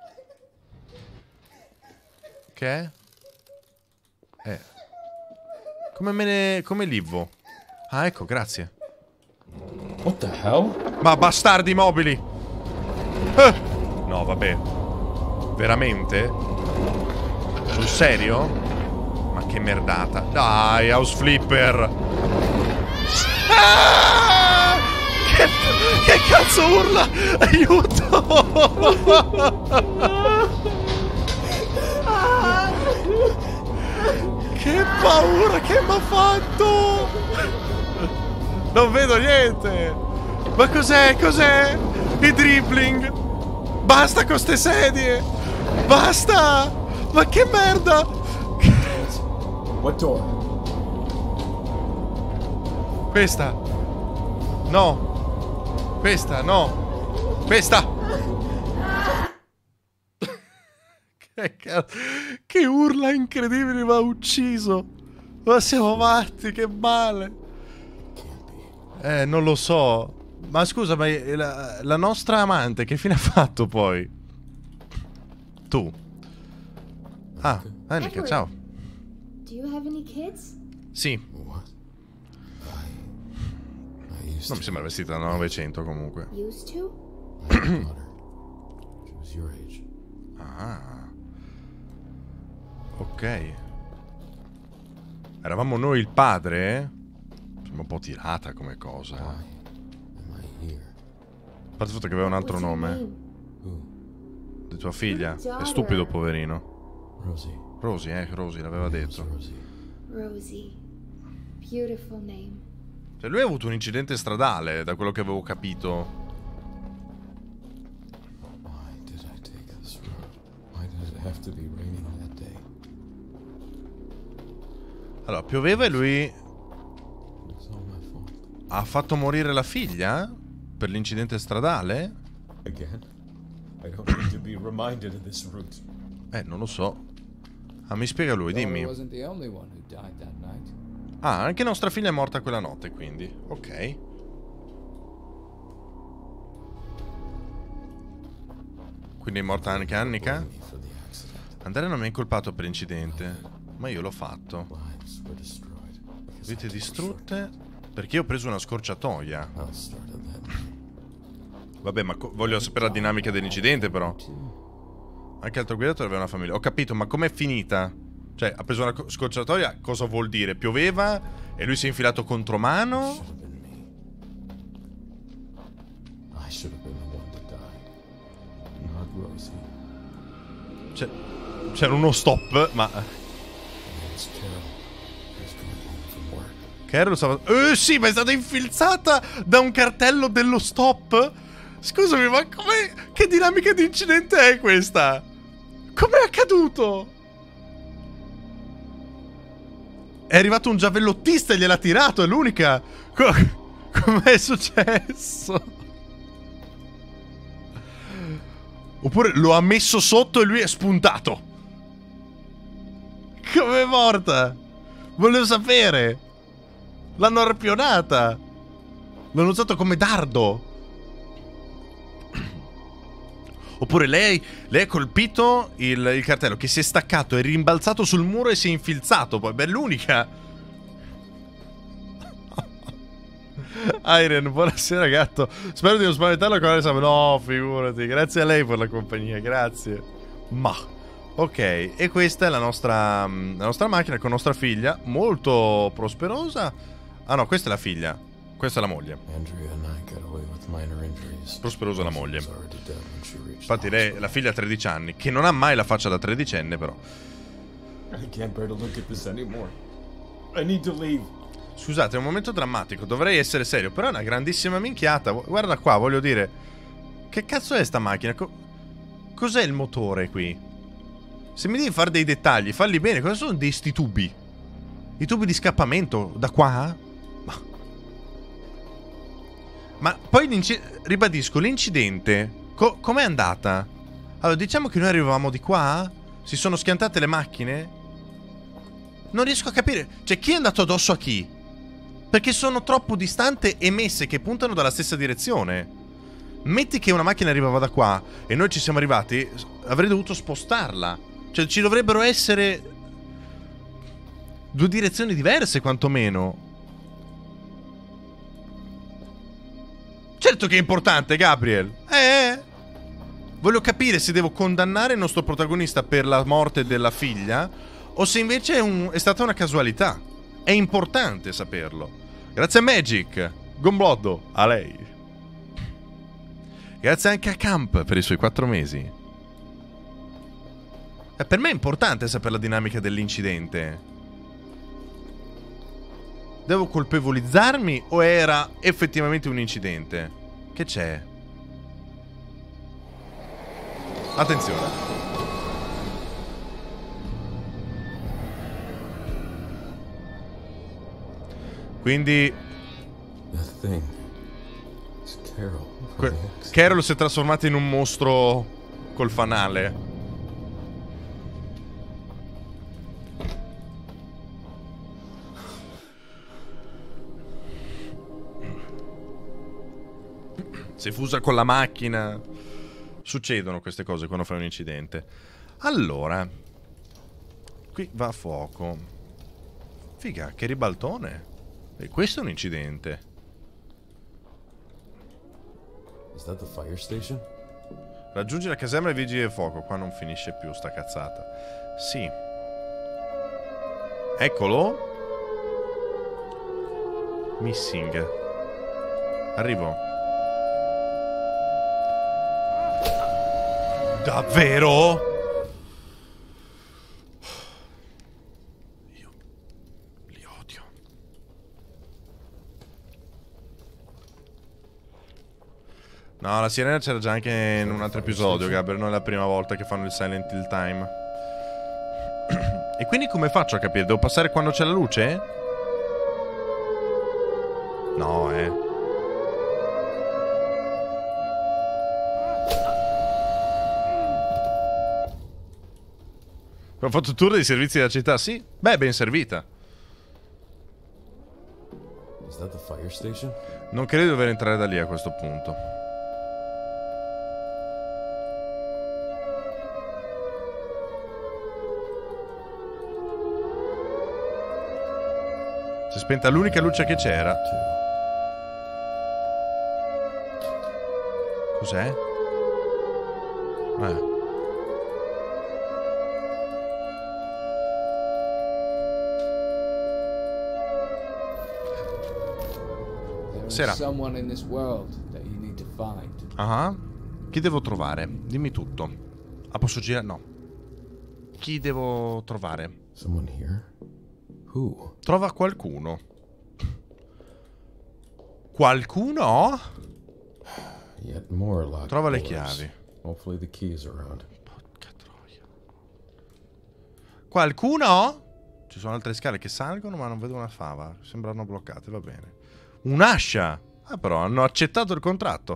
Che è? Eh. Come me ne... come livo? Ah, ecco, grazie. What the hell? Ma bastardi mobili! Eh! No, vabbè. Veramente? Sul serio? Ma che merdata. Dai, House Flipper! Ah! Che, che cazzo urla? Aiuto! Che paura che mi ha fatto! Non vedo niente! Ma cos'è? Cos'è? I dribbling! Basta con ste sedie! Basta! Ma che merda! What door? Questa! No! Questa, no! Questa! Che, ca- che urla incredibile, mi ha ucciso! Ma siamo matti, che male! Eh, non lo so. Ma scusa, ma la, la nostra amante che fine ha fatto poi? Tu? Ah, Annika, Edward. ciao. Do you have any kids? Sì, What? I... I used non mi to sembra vestita da Novecento comunque. Used to? have a daughter. She was your age. Ah. Ok. Eravamo noi il padre? Sembra un po' tirata come cosa. Why am I here? A parte il fatto che aveva un altro What's your nome. name? Who? Di tua figlia. Your È stupido, daughter. poverino. Rosie. Rosie, eh, Rosie, l'aveva Name's detto. Rosie. Rosie. Beautiful name. Cioè, lui ha avuto un incidente stradale, da quello che avevo capito. Why did I take this road? Why did it have to be raining that day? Allora, pioveva e lui It's all my fault. ha fatto morire la figlia? Per l'incidente stradale? Again? I don't need to be reminded of this route. Eh, non lo so. Ah, mi spiega lui, Daughter dimmi. wasn't the only one who died that night. Ah, anche nostra figlia è morta quella notte, quindi. Ok. Quindi è morta anche Annika? Blame me for the accident. Andrea non mi ha incolpato per l'incidente, ma io l'ho fatto. Lives were destroyed. because I Vite took a distrutte? Perché io ho preso una scorciatoia. shortcut. I'll start at that. Vabbè, ma co- voglio sapere la dinamica dell'incidente, però. Anche altro guidatore aveva una famiglia. Ho capito, ma com'è finita? Cioè, ha preso una co- scorciatoia, cosa vuol dire? Pioveva e lui si è infilato contromano? Should have been me. I should have been the one that died. Not Rosie. Cioè, c'era uno stop, ma... My name's Carol. I was going home from work. Carol stava... Eh sì, ma è stata infilzata da un cartello dello stop? Scusami, ma come... Che dinamica di incidente è questa? Com'è accaduto? È arrivato un giavellottista e gliel'ha tirato, è l'unica. Co- Com'è successo? Oppure lo ha messo sotto e lui è spuntato. Com'è morta? Volevo sapere. L'hanno arpionata. L'hanno usato come dardo. Oppure lei, lei ha colpito il, il cartello che si è staccato, è rimbalzato sul muro e si è infilzato. Poi, beh, è l'unica. Irene, buonasera gatto. Spero di non spaventarla con l'esame. No, figurati. Grazie a lei per la compagnia, grazie. Ma, ok. E questa è la nostra, la nostra macchina con nostra figlia, molto prosperosa. Ah no, questa è la figlia. Questa è la moglie. Andrea and I got away with minor injuries. Prosperosa la She moglie. was already dead when she reached Infatti the lei, hospital. la figlia ha tredici anni, che non ha mai la faccia da tredicenne però. I can't bear to look at this anymore. I need to leave. Scusate, è un momento drammatico, dovrei essere serio, però è una grandissima minchiata. Guarda qua, voglio dire, che cazzo è sta macchina? Co- cos'è il motore qui? Se mi devi fare dei dettagli, falli bene. Cosa sono di sti tubi? I tubi di scappamento da qua? Ma, Ma poi l'inci- ribadisco, l'incidente co- com'è andata? Allora, diciamo che noi arrivavamo di qua, si sono schiantate le macchine. Non riesco a capire, cioè chi è andato addosso a chi? Perché sono troppo distante e messe che puntano dalla stessa direzione. Metti che una macchina arrivava da qua e noi ci siamo arrivati, avrei dovuto spostarla. Cioè ci dovrebbero essere due direzioni diverse quantomeno. Certo che è importante, Gabriel. Eh Voglio capire se devo condannare il nostro protagonista per la morte della figlia o se invece è, un, è stata una casualità. È importante saperlo. Grazie a Magic Gombloddo, a lei. Grazie anche a Camp per i suoi quattro mesi. E per me è importante sapere la dinamica dell'incidente. Devo colpevolizzarmi o era effettivamente un incidente? Che c'è? Attenzione. Quindi That thing. It's Carol. Que- Carol si è trasformata in un mostro col fanale. Si è fusa con la macchina. Succedono queste cose quando fai un incidente. Allora, qui va a fuoco. Figa, che ribaltone. E questo è un incidente. Is that the fire station? Raggiungi la caserma e vigili del fuoco. Qua non finisce più sta cazzata. Sì. Eccolo. Missing. Arrivo. Davvero? Io li odio. No, la sirena c'era già anche in un altro episodio, Gabriel. Non è la prima volta che fanno il Silent Hill Time. E quindi come faccio a capire? Devo passare quando c'è la luce? No, eh. Ho fatto il tour dei servizi della città, sì. Beh, ben servita. Is that the fire station? Non credo di dover entrare da lì a questo punto. Si è spenta l'unica luce che c'era. Cos'è? Eh. Sera. Someone in this world that you need to find. Ah. Chi devo trovare? Dimmi tutto. Ah, posso girare? No. Chi devo trovare? Someone here? Who? Trova qualcuno. Qualcuno? Yet more locked Trova le doors. chiavi. Hopefully the key is around. Porca troia. Qualcuno? Ci sono altre scale che salgono, ma non vedo una fava. Sembrano bloccate, va bene. Un'ascia. Ah, però hanno accettato il contratto.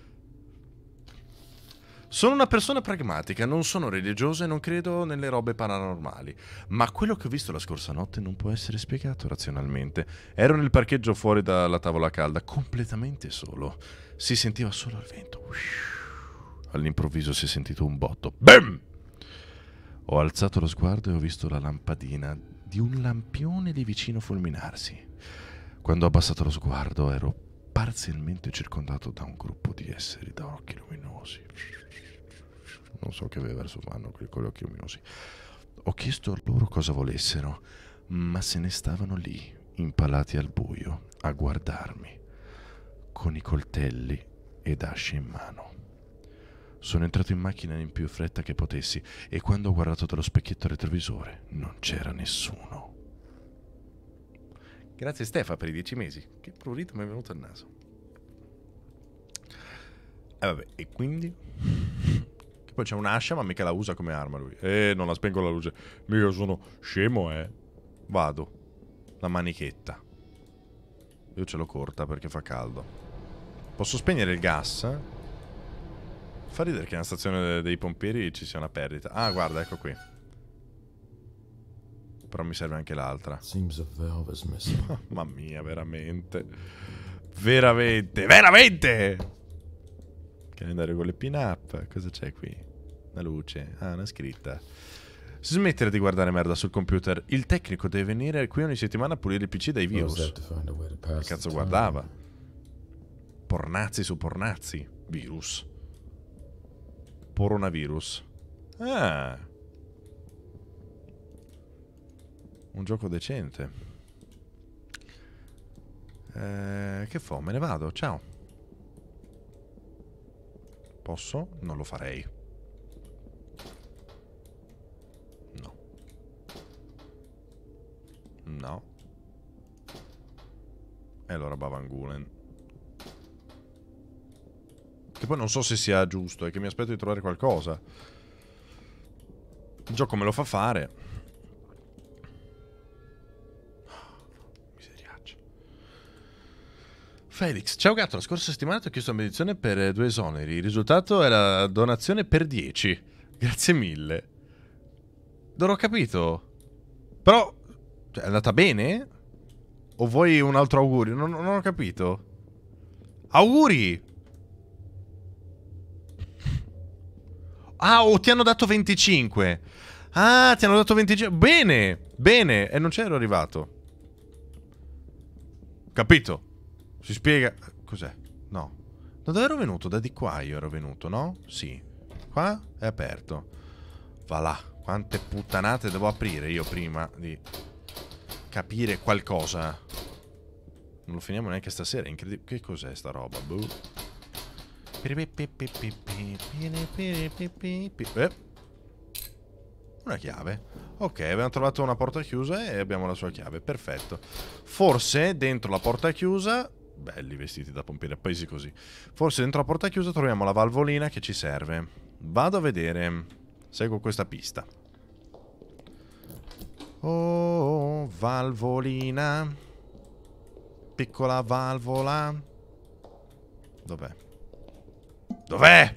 Sono una persona pragmatica, non sono religiosa e non credo nelle robe paranormali. Ma quello che ho visto la scorsa notte non può essere spiegato razionalmente. Ero nel parcheggio fuori dalla tavola calda, completamente solo. Si sentiva solo il vento. All'improvviso si è sentito un botto. Bam! Ho alzato lo sguardo e ho visto la lampadina di un lampione lì vicino fulminarsi. Quando ho abbassato lo sguardo ero parzialmente circondato da un gruppo di esseri da occhi luminosi. Non so che verso vanno quelli con gli occhi luminosi. Ho chiesto a loro cosa volessero, ma se ne stavano lì, impalati al buio, a guardarmi, con i coltelli ed asce in mano. Sono entrato in macchina in più fretta che potessi e quando ho guardato dallo specchietto retrovisore non c'era nessuno. Grazie Stefa per i dieci mesi. Che prurito mi è venuto al naso. E vabbè, e quindi? Che poi c'è un'ascia ma mica la usa come arma lui. Eh, non la spengo la luce. Mica sono scemo, eh. Vado. La manichetta. Io ce l'ho corta perché fa caldo. Posso spegnere il gas? Fa ridere che nella stazione dei pompieri ci sia una perdita. Ah, guarda, ecco qui. però mi serve anche l'altra. Seems a valve is missing. Mamma mia, veramente. Veramente, veramente! Calendario con le pin-up. Cosa c'è qui? Una luce. Ah, una scritta. Smettere di guardare merda sul computer. Il tecnico deve venire qui ogni settimana a pulire il P C dai What was virus. that to find a way to pass Che the cazzo time? guardava? Pornazzi su pornazzi. Virus. Coronavirus. Ah. Un gioco decente. Eh, che fa? Me ne vado. Ciao. Posso? Non lo farei. No. No. E allora Bavangulen. Che poi non so se sia giusto, è che mi aspetto di trovare qualcosa. Il gioco me lo fa fare. Miseriaccia. Felix, ciao gatto, la scorsa settimana ti ho chiesto una benedizione per due esoneri. Il risultato è la donazione per dieci. Grazie mille. Non ho capito. Però, cioè, è andata bene? O vuoi un altro augurio? Non, non ho capito. Auguri! Ah, o ti hanno dato venticinque. Ah, ti hanno dato venticinque. Bene, bene. E non c'ero arrivato. Capito. Si spiega. Cos'è? No. Da dove ero venuto? Da di qua io ero venuto, no? Sì. Qua è aperto. Va là. Quante puttanate devo aprire io prima di capire qualcosa. Non lo finiamo neanche stasera. Incredibile. Che cos'è sta roba? Boh. Eh. Una chiave. Ok, abbiamo trovato una porta chiusa e abbiamo la sua chiave. Perfetto. Forse dentro la porta chiusa... Belli vestiti da pompieri appesi così. Forse dentro la porta chiusa troviamo la valvolina che ci serve. Vado a vedere. Seguo questa pista. Oh, valvolina. Piccola valvola. Dov'è? Dov'è?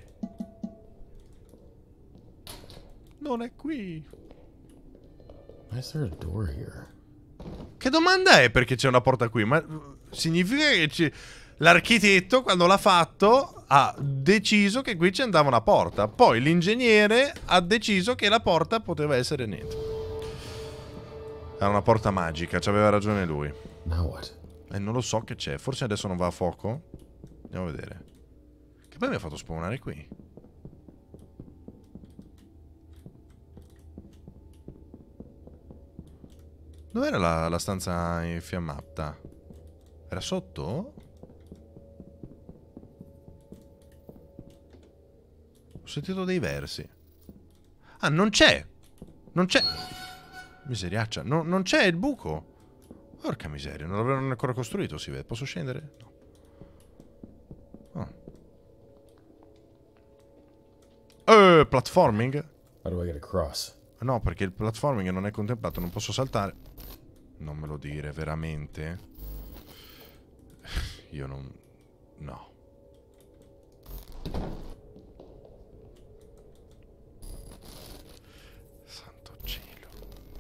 Non è qui. Why is there a door here? Che domanda è perché c'è una porta qui? Ma significa che l'architetto, quando l'ha fatto, ha deciso che qui ci andava una porta. Poi l'ingegnere ha deciso che la porta poteva essere niente. Era una porta magica, ci aveva ragione lui. Now what? E non lo so che c'è. Forse adesso non va a fuoco? Andiamo a vedere. Che poi mi ha fatto spawnare qui. Dov'era la, la stanza infiammata? Era sotto? Ho sentito dei versi. Ah, non c'è! Non c'è! Miseriaccia, no, non c'è il buco! Porca miseria, non l'avevano ancora costruito, si vede. Posso scendere? No. Oh. Eh, platforming? How do I get across? No, perché il platforming non è contemplato, non posso saltare. Non me lo dire, veramente? Io non... No. Santo cielo.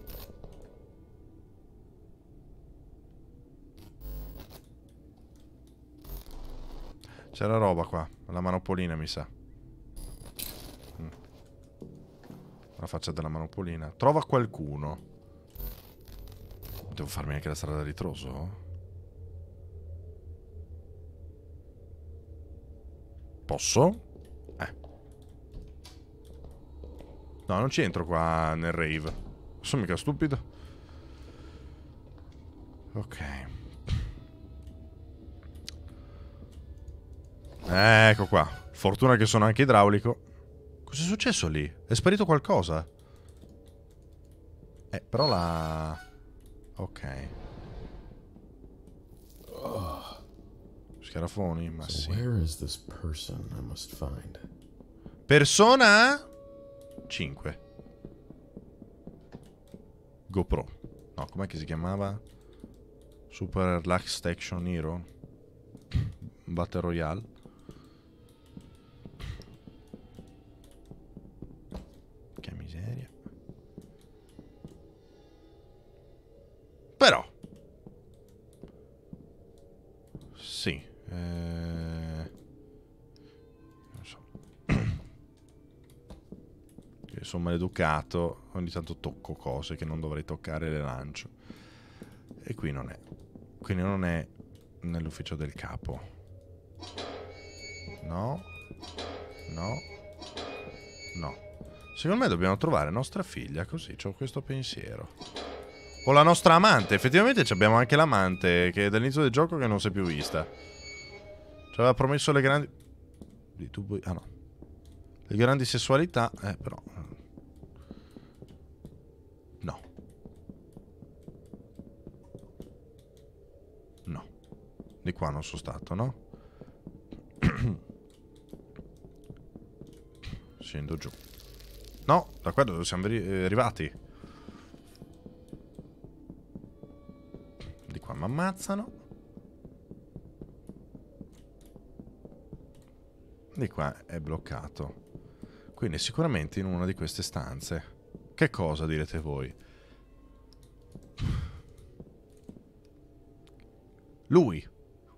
C'era roba qua, la manopolina mi sa. Mm. La faccia della manopolina. Trova qualcuno. Devo farmi anche la strada a ritroso? Posso? Eh. No, non ci entro qua nel rave. Sono mica stupido. Ok. Ecco qua. Fortuna che sono anche idraulico. Cos'è successo lì? È sparito qualcosa? Eh, però la... Ok. Scarafoni, ma So sì. where is this person I must find? Persona cinque. GoPro. No, com'è che si chiamava? Super Relaxed Action Hero? Battle Royale? Che miseria. Sì. Eh... Non so. Io sono maleducato. Ogni tanto tocco cose che non dovrei toccare e le lancio. E qui non è. Quindi non è nell'ufficio del capo. No. No. No. Secondo me dobbiamo trovare nostra figlia, così ho questo pensiero. O la nostra amante. Effettivamente abbiamo anche l'amante, che è dall'inizio del gioco che non si è più vista. Ci aveva promesso le grandi... Di tubo... Ah no. Le grandi sessualità. Eh però... No. No. Di qua non sono stato, no? Scendo giù. No, da qua dove siamo arrivati. Di qua mi ammazzano. Di qua è bloccato. Quindi sicuramente in una di queste stanze. Che cosa direte voi? Lui.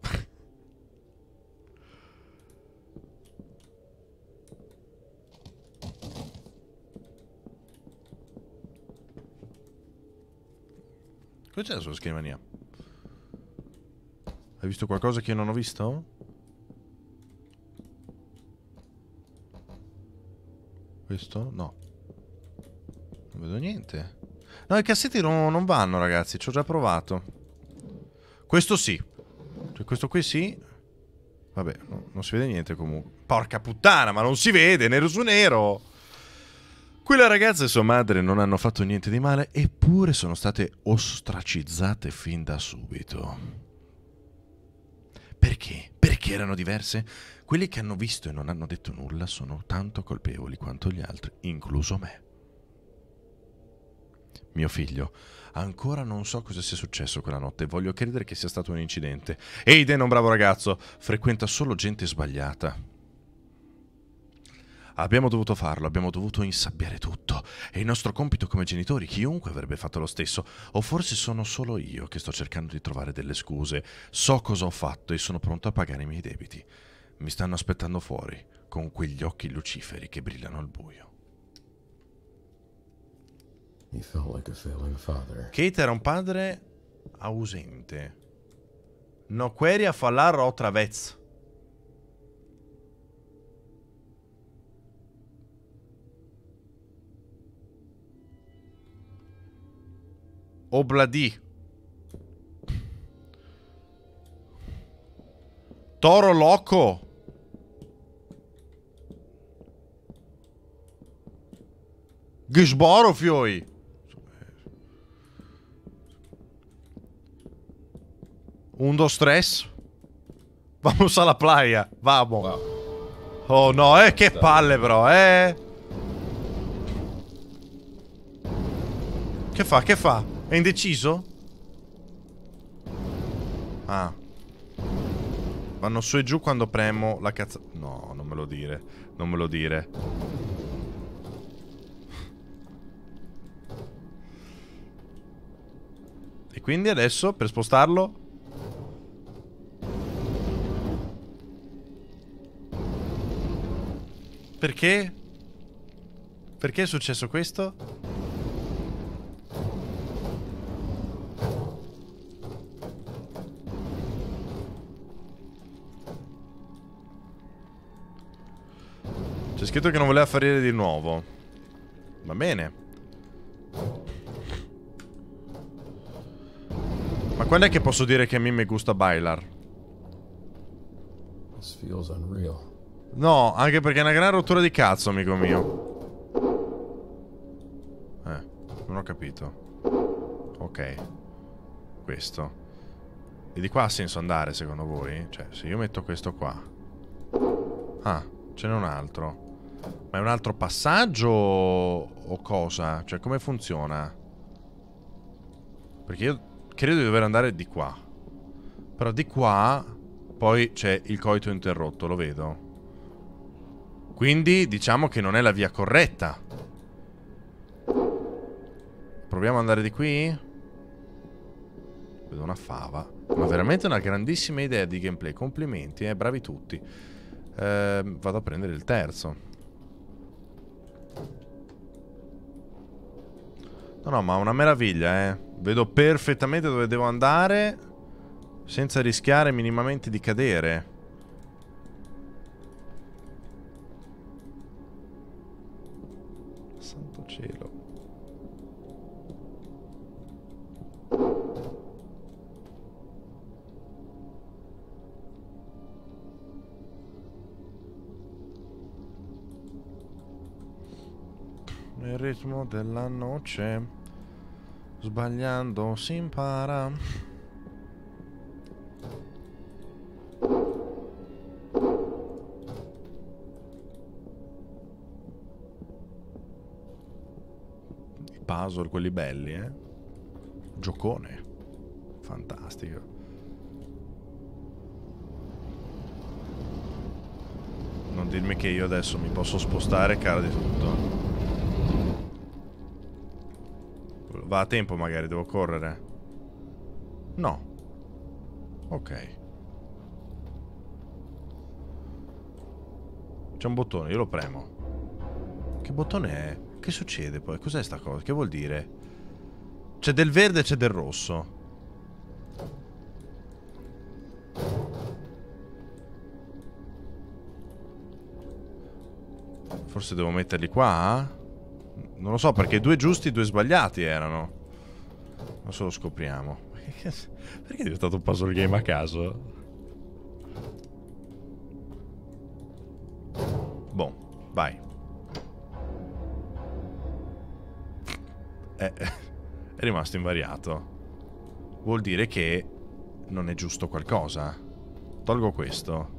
Cosa c'è sulla scrivania? Hai visto qualcosa che io non ho visto? Questo? No. Non vedo niente. No, i cassetti non, non vanno, ragazzi. Ci ho già provato. Questo sì. Cioè, questo qui sì. Vabbè, no, non si vede niente comunque. Porca puttana, ma non si vede, nero su nero. Quella ragazza e sua madre non hanno fatto niente di male, eppure sono state ostracizzate fin da subito. Perché? Perché erano diverse? Quelli che hanno visto e non hanno detto nulla sono tanto colpevoli quanto gli altri, incluso me. Mio figlio, ancora non so cosa sia successo quella notte, voglio credere che sia stato un incidente. Aiden è un bravo ragazzo, frequenta solo gente sbagliata. Abbiamo dovuto farlo, abbiamo dovuto insabbiare tutto. È il nostro compito come genitori, chiunque avrebbe fatto lo stesso. O forse sono solo io che sto cercando di trovare delle scuse. So cosa ho fatto e sono pronto a pagare i miei debiti. Mi stanno aspettando fuori, con quegli occhi luciferi che brillano al buio. He felt like a failing father. Kate era un padre ausente. No queria falar otra vez. Obladi. Toro loco. Gisboro fioi. Un, dos, tres. Vamos alla playa. Vamos. Wow. Oh no, eh, che palle però, eh. Che fa, che fa? È indeciso? Ah. Vanno su e giù quando premo la cazzo... No, non me lo dire. Non me lo dire. E quindi adesso, per spostarlo... Perché? Perché è successo questo? C'è scritto che non voleva farire di nuovo. Va bene. Ma quando è che posso dire che a me mi gusta bailar? This feels unreal. No, anche perché è una gran rottura di cazzo, amico mio. Eh, non ho capito. Ok. Questo. E di qua ha senso andare, secondo voi? Cioè, se io metto questo qua... Ah, ce n'è un altro. Ma è un altro passaggio o cosa? Cioè, come funziona? Perché io credo di dover andare di qua. Però di qua poi c'è il coito interrotto, lo vedo. Quindi diciamo che non è la via corretta. Proviamo ad andare di qui? Vedo una fava. Ma veramente una grandissima idea di gameplay. Complimenti, eh, bravi tutti. Eh, vado a prendere il terzo. No, no, ma una meraviglia, eh. Vedo perfettamente dove devo andare senza rischiare minimamente di cadere. Santo cielo. Il ritmo della noce, sbagliando si impara. I puzzle, quelli belli, eh. Giocone. Fantastico. Non dirmi che io adesso mi posso spostare e cara di tutto. Va a tempo magari, devo correre. No. Ok. C'è un bottone, io lo premo. Che bottone è? Che succede poi? Cos'è sta cosa? Che vuol dire? C'è del verde e c'è del rosso. Forse devo metterli qua? Non lo so, perché due giusti e due sbagliati erano. Adesso lo scopriamo. Perché è diventato un puzzle game a caso? Boh, vai. Eh, è rimasto invariato. Vuol dire che non è giusto qualcosa. Tolgo questo.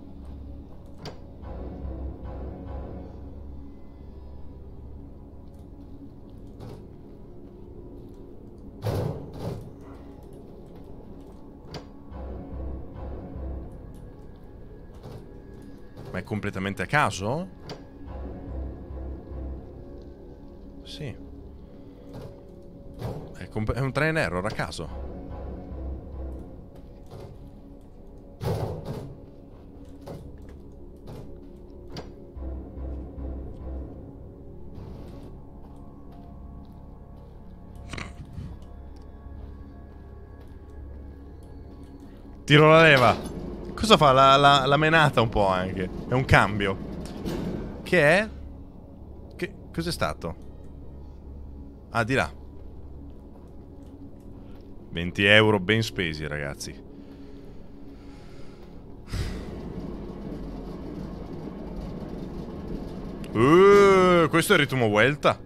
Ma è completamente a caso? Sì. È, è un train error a caso. Tiro la leva. Cosa fa? La, la, la menata un po' anche. È un cambio. Che è? Che cos'è stato? Ah, di là. venti euro ben spesi, ragazzi. Uh, questo è il ritmo Vuelta.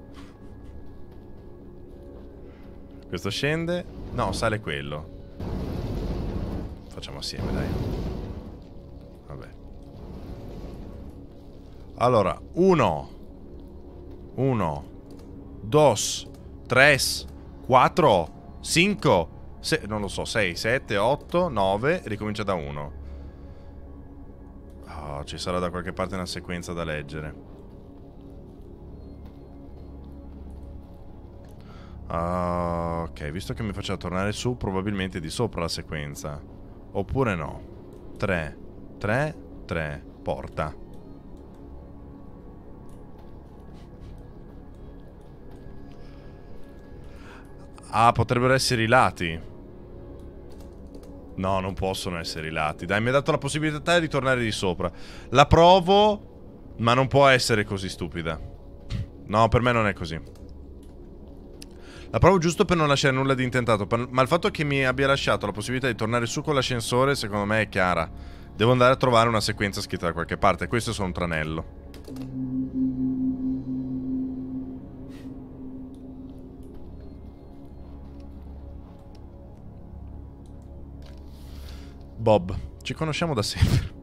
Questo scende. No, sale quello. Facciamo assieme, dai. Vabbè. Allora, uno. Uno. Dos. Tres. Quattro. Cinco. Se, non lo so, sei, sette, otto, nove. Ricomincia da uno. Oh, ci sarà da qualche parte una sequenza da leggere. Uh, ok, visto che mi faceva tornare su, probabilmente di sopra la sequenza. Oppure no. tre, tre, tre. Porta. Ah, potrebbero essere i lati. No, non possono essere i lati. Dai, mi ha dato la possibilità di tornare di sopra. La provo, ma non può essere così stupida. No, per me non è così. La provo giusto per non lasciare nulla di intentato. Per... Ma il fatto che mi abbia lasciato la possibilità di tornare su con l'ascensore, secondo me è chiara. Devo andare a trovare una sequenza scritta da qualche parte. Questo è solo un tranello. Bob, ci conosciamo da sempre.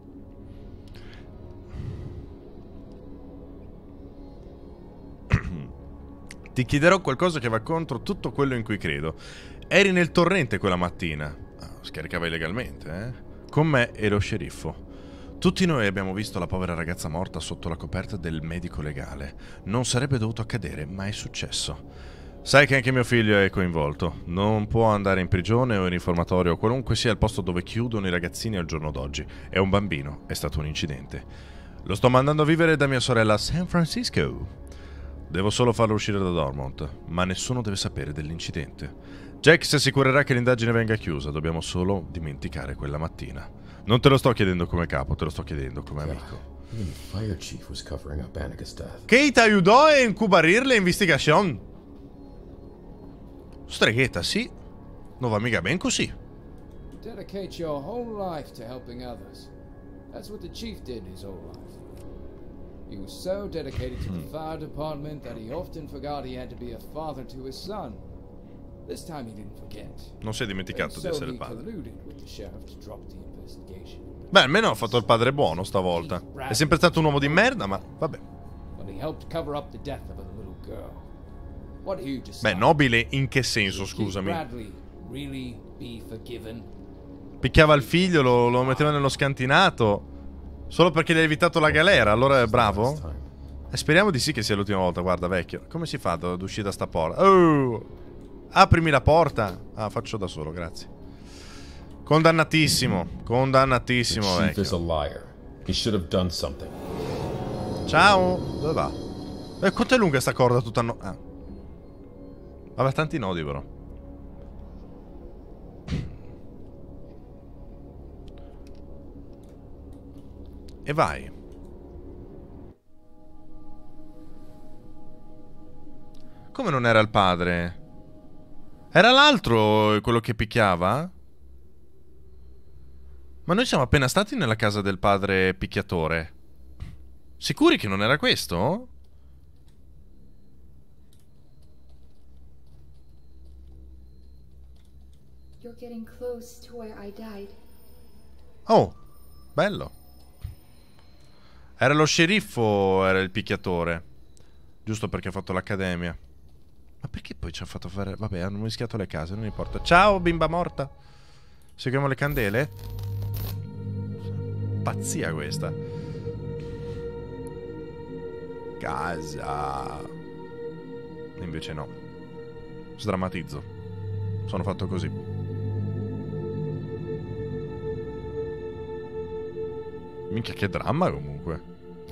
Ti chiederò qualcosa che va contro tutto quello in cui credo. Eri nel torrente quella mattina. Ah, scaricava illegalmente, eh? Con me e lo sceriffo. Tutti noi abbiamo visto la povera ragazza morta sotto la coperta del medico legale. Non sarebbe dovuto accadere, ma è successo. Sai che anche mio figlio è coinvolto. Non può andare in prigione o in riformatorio o qualunque sia il posto dove chiudono i ragazzini al giorno d'oggi. È un bambino, è stato un incidente. Lo sto mandando a vivere da mia sorella a San Francisco. Devo solo farlo uscire da Dormont, ma nessuno deve sapere dell'incidente. Jack si assicurerà che l'indagine venga chiusa, dobbiamo solo dimenticare quella mattina. Non te lo sto chiedendo come capo, te lo sto chiedendo come amico. Even the fire chief was covering up Annika's death. Kate aiutò a incubarire l'investigazione. Streghetta, sì. Non va mica ben così. Dedicate your whole life to helping others. That's what the chief did his whole life. He was so dedicated to the fire department that he often forgot he had to be a father to his son. This time he didn't forget. Non si è dimenticato And di so essere he il padre. colluded with the sheriff to drop the investigation. Beh, almeno ha fatto il padre buono stavolta. È sempre stato un uomo di merda, ma vabbè. But he helped cover up the death of a little girl. What do you decide? Beh, nobile in che senso, Should scusami? Bradley really be forgiven? Picchiava il figlio, lo, lo metteva nello scantinato. Solo perché gli ha evitato la galera, allora è bravo? E speriamo di sì che sia l'ultima volta, guarda vecchio. Come si fa ad uscire da sta porta? Oh! Aprimi la porta. Ah, faccio da solo, grazie. Condannatissimo, condannatissimo The chief is a vecchio. liar. He should have done something. Ciao, dove va? Eh, quanto è lunga sta corda tutta no... Ah. Aveva tanti nodi però. E vai. Come non era il padre? Era l'altro quello che picchiava? Ma noi siamo appena stati nella casa del padre picchiatore. Sicuri che non era questo? You're getting close to where I died. Oh, bello. Era lo sceriffo o era il picchiatore? Giusto perché ha fatto l'accademia. Ma perché poi ci ha fatto fare... Vabbè, hanno mischiato le case, non importa. Ciao, bimba morta. Seguiamo le candele? Pazzia questa. Casa. Invece no. Sdrammatizzo. Sono fatto così. Minchia, che dramma comunque.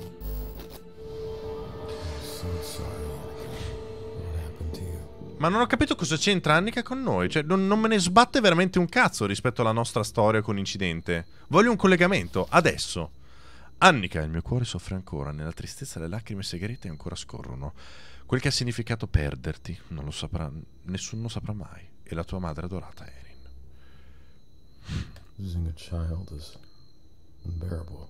So sorry, Anakin. What happened to you? Ma non ho capito cosa c'entra Annika con noi. Cioè, non, non me ne sbatte veramente un cazzo rispetto alla nostra storia con l'incidente. Voglio un collegamento, adesso. Annika, il mio cuore soffre ancora. Nella tristezza le lacrime segrete ancora scorrono. Quel che ha significato perderti, non lo saprà, nessuno saprà mai. E la tua madre adorata, Erin. Losing a child is unbearable.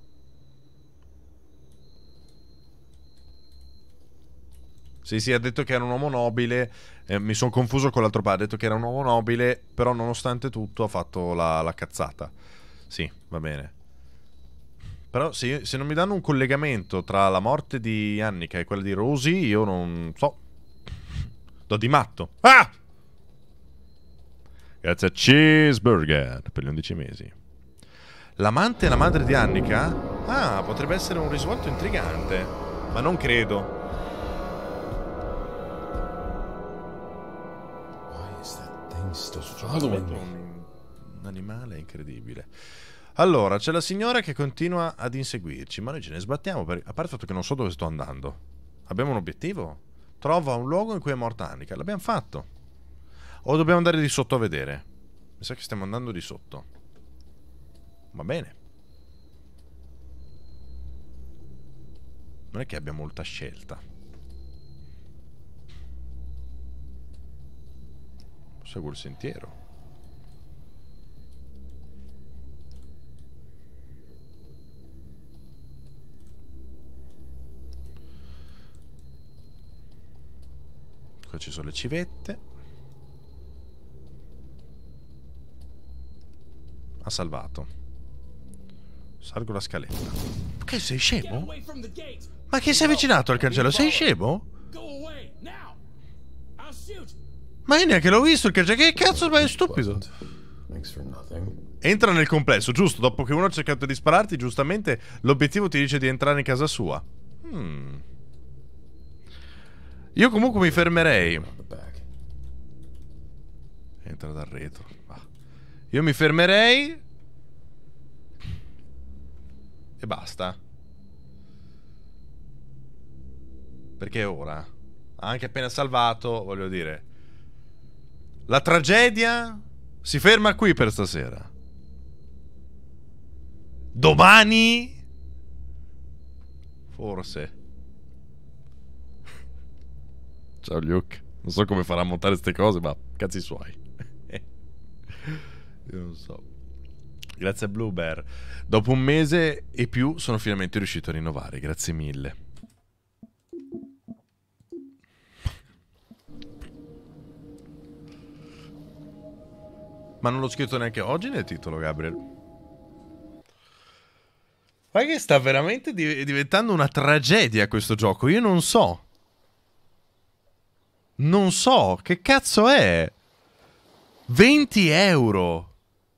Sì, sì, ha detto che era un uomo nobile. Eh, mi sono confuso con l'altro padre. Ha detto che era un uomo nobile, però nonostante tutto ha fatto la, la cazzata. Sì, va bene. Però se, se non mi danno un collegamento tra la morte di Annika e quella di Rosie, io non so. Do di matto. Ah! Grazie a Cheeseburger per gli undici mesi. L'amante e la madre di Annika? Ah, potrebbe essere un risvolto intrigante. Ma non credo. Why is that thing still Un, following me? un animale incredibile. Allora, c'è la signora che continua ad inseguirci, ma noi ce ne sbattiamo, per... a parte il fatto che non so dove sto andando. Abbiamo un obiettivo? Trova un luogo in cui è morta Annika. L'abbiamo fatto. O dobbiamo andare di sotto a vedere? Mi sa che stiamo andando di sotto. Va bene. Non è che abbia molta scelta. Seguo il sentiero. Qua ci sono le civette. Ha salvato. Salgo la scaletta. Che sei scemo? Ma che sei avvicinato al cancello? Sei scemo? Ma io neanche l'ho visto il cancello. Che cazzo, ma è stupido. Thanks for nothing. Entra nel complesso, giusto? Dopo che uno ha cercato di spararti, giustamente l'obiettivo ti dice di entrare in casa sua. Hmm. Io comunque mi fermerei. On the back. Entra dal retro. Va. Io mi fermerei e basta. Perché ora, anche appena salvato, voglio dire, la tragedia si ferma qui per stasera. Domani forse. Ciao Luke. Non so come farà a montare queste cose, ma cazzi suoi. Io non so. Grazie a Blue Bear. Dopo un mese e più sono finalmente riuscito a rinnovare. Grazie mille. Ma non l'ho scritto neanche oggi nel titolo, Gabriel. Ma che sta veramente div- diventando una tragedia questo gioco. Io non so. Non so. Che cazzo è? venti euro.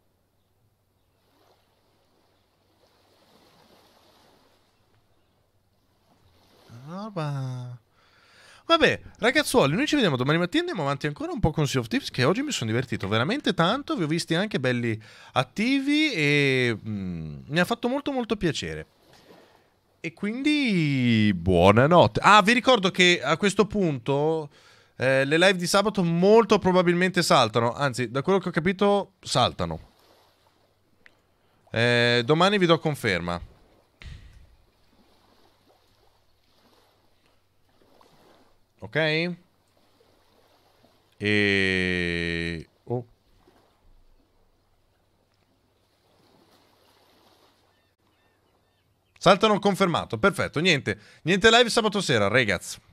Roba... Vabbè, ragazzuoli, noi ci vediamo domani mattina. Andiamo avanti ancora un po' con Sea of Thieves, che oggi mi sono divertito veramente tanto. Vi ho visti anche belli attivi e mm, mi ha fatto molto molto piacere. E quindi buonanotte. Ah, vi ricordo che a questo punto eh, le live di sabato molto probabilmente saltano. Anzi, da quello che ho capito, saltano. Eh, domani vi do conferma. Ok? E... Oh. Saltano confermato, perfetto, niente. Niente live sabato sera, ragazzi.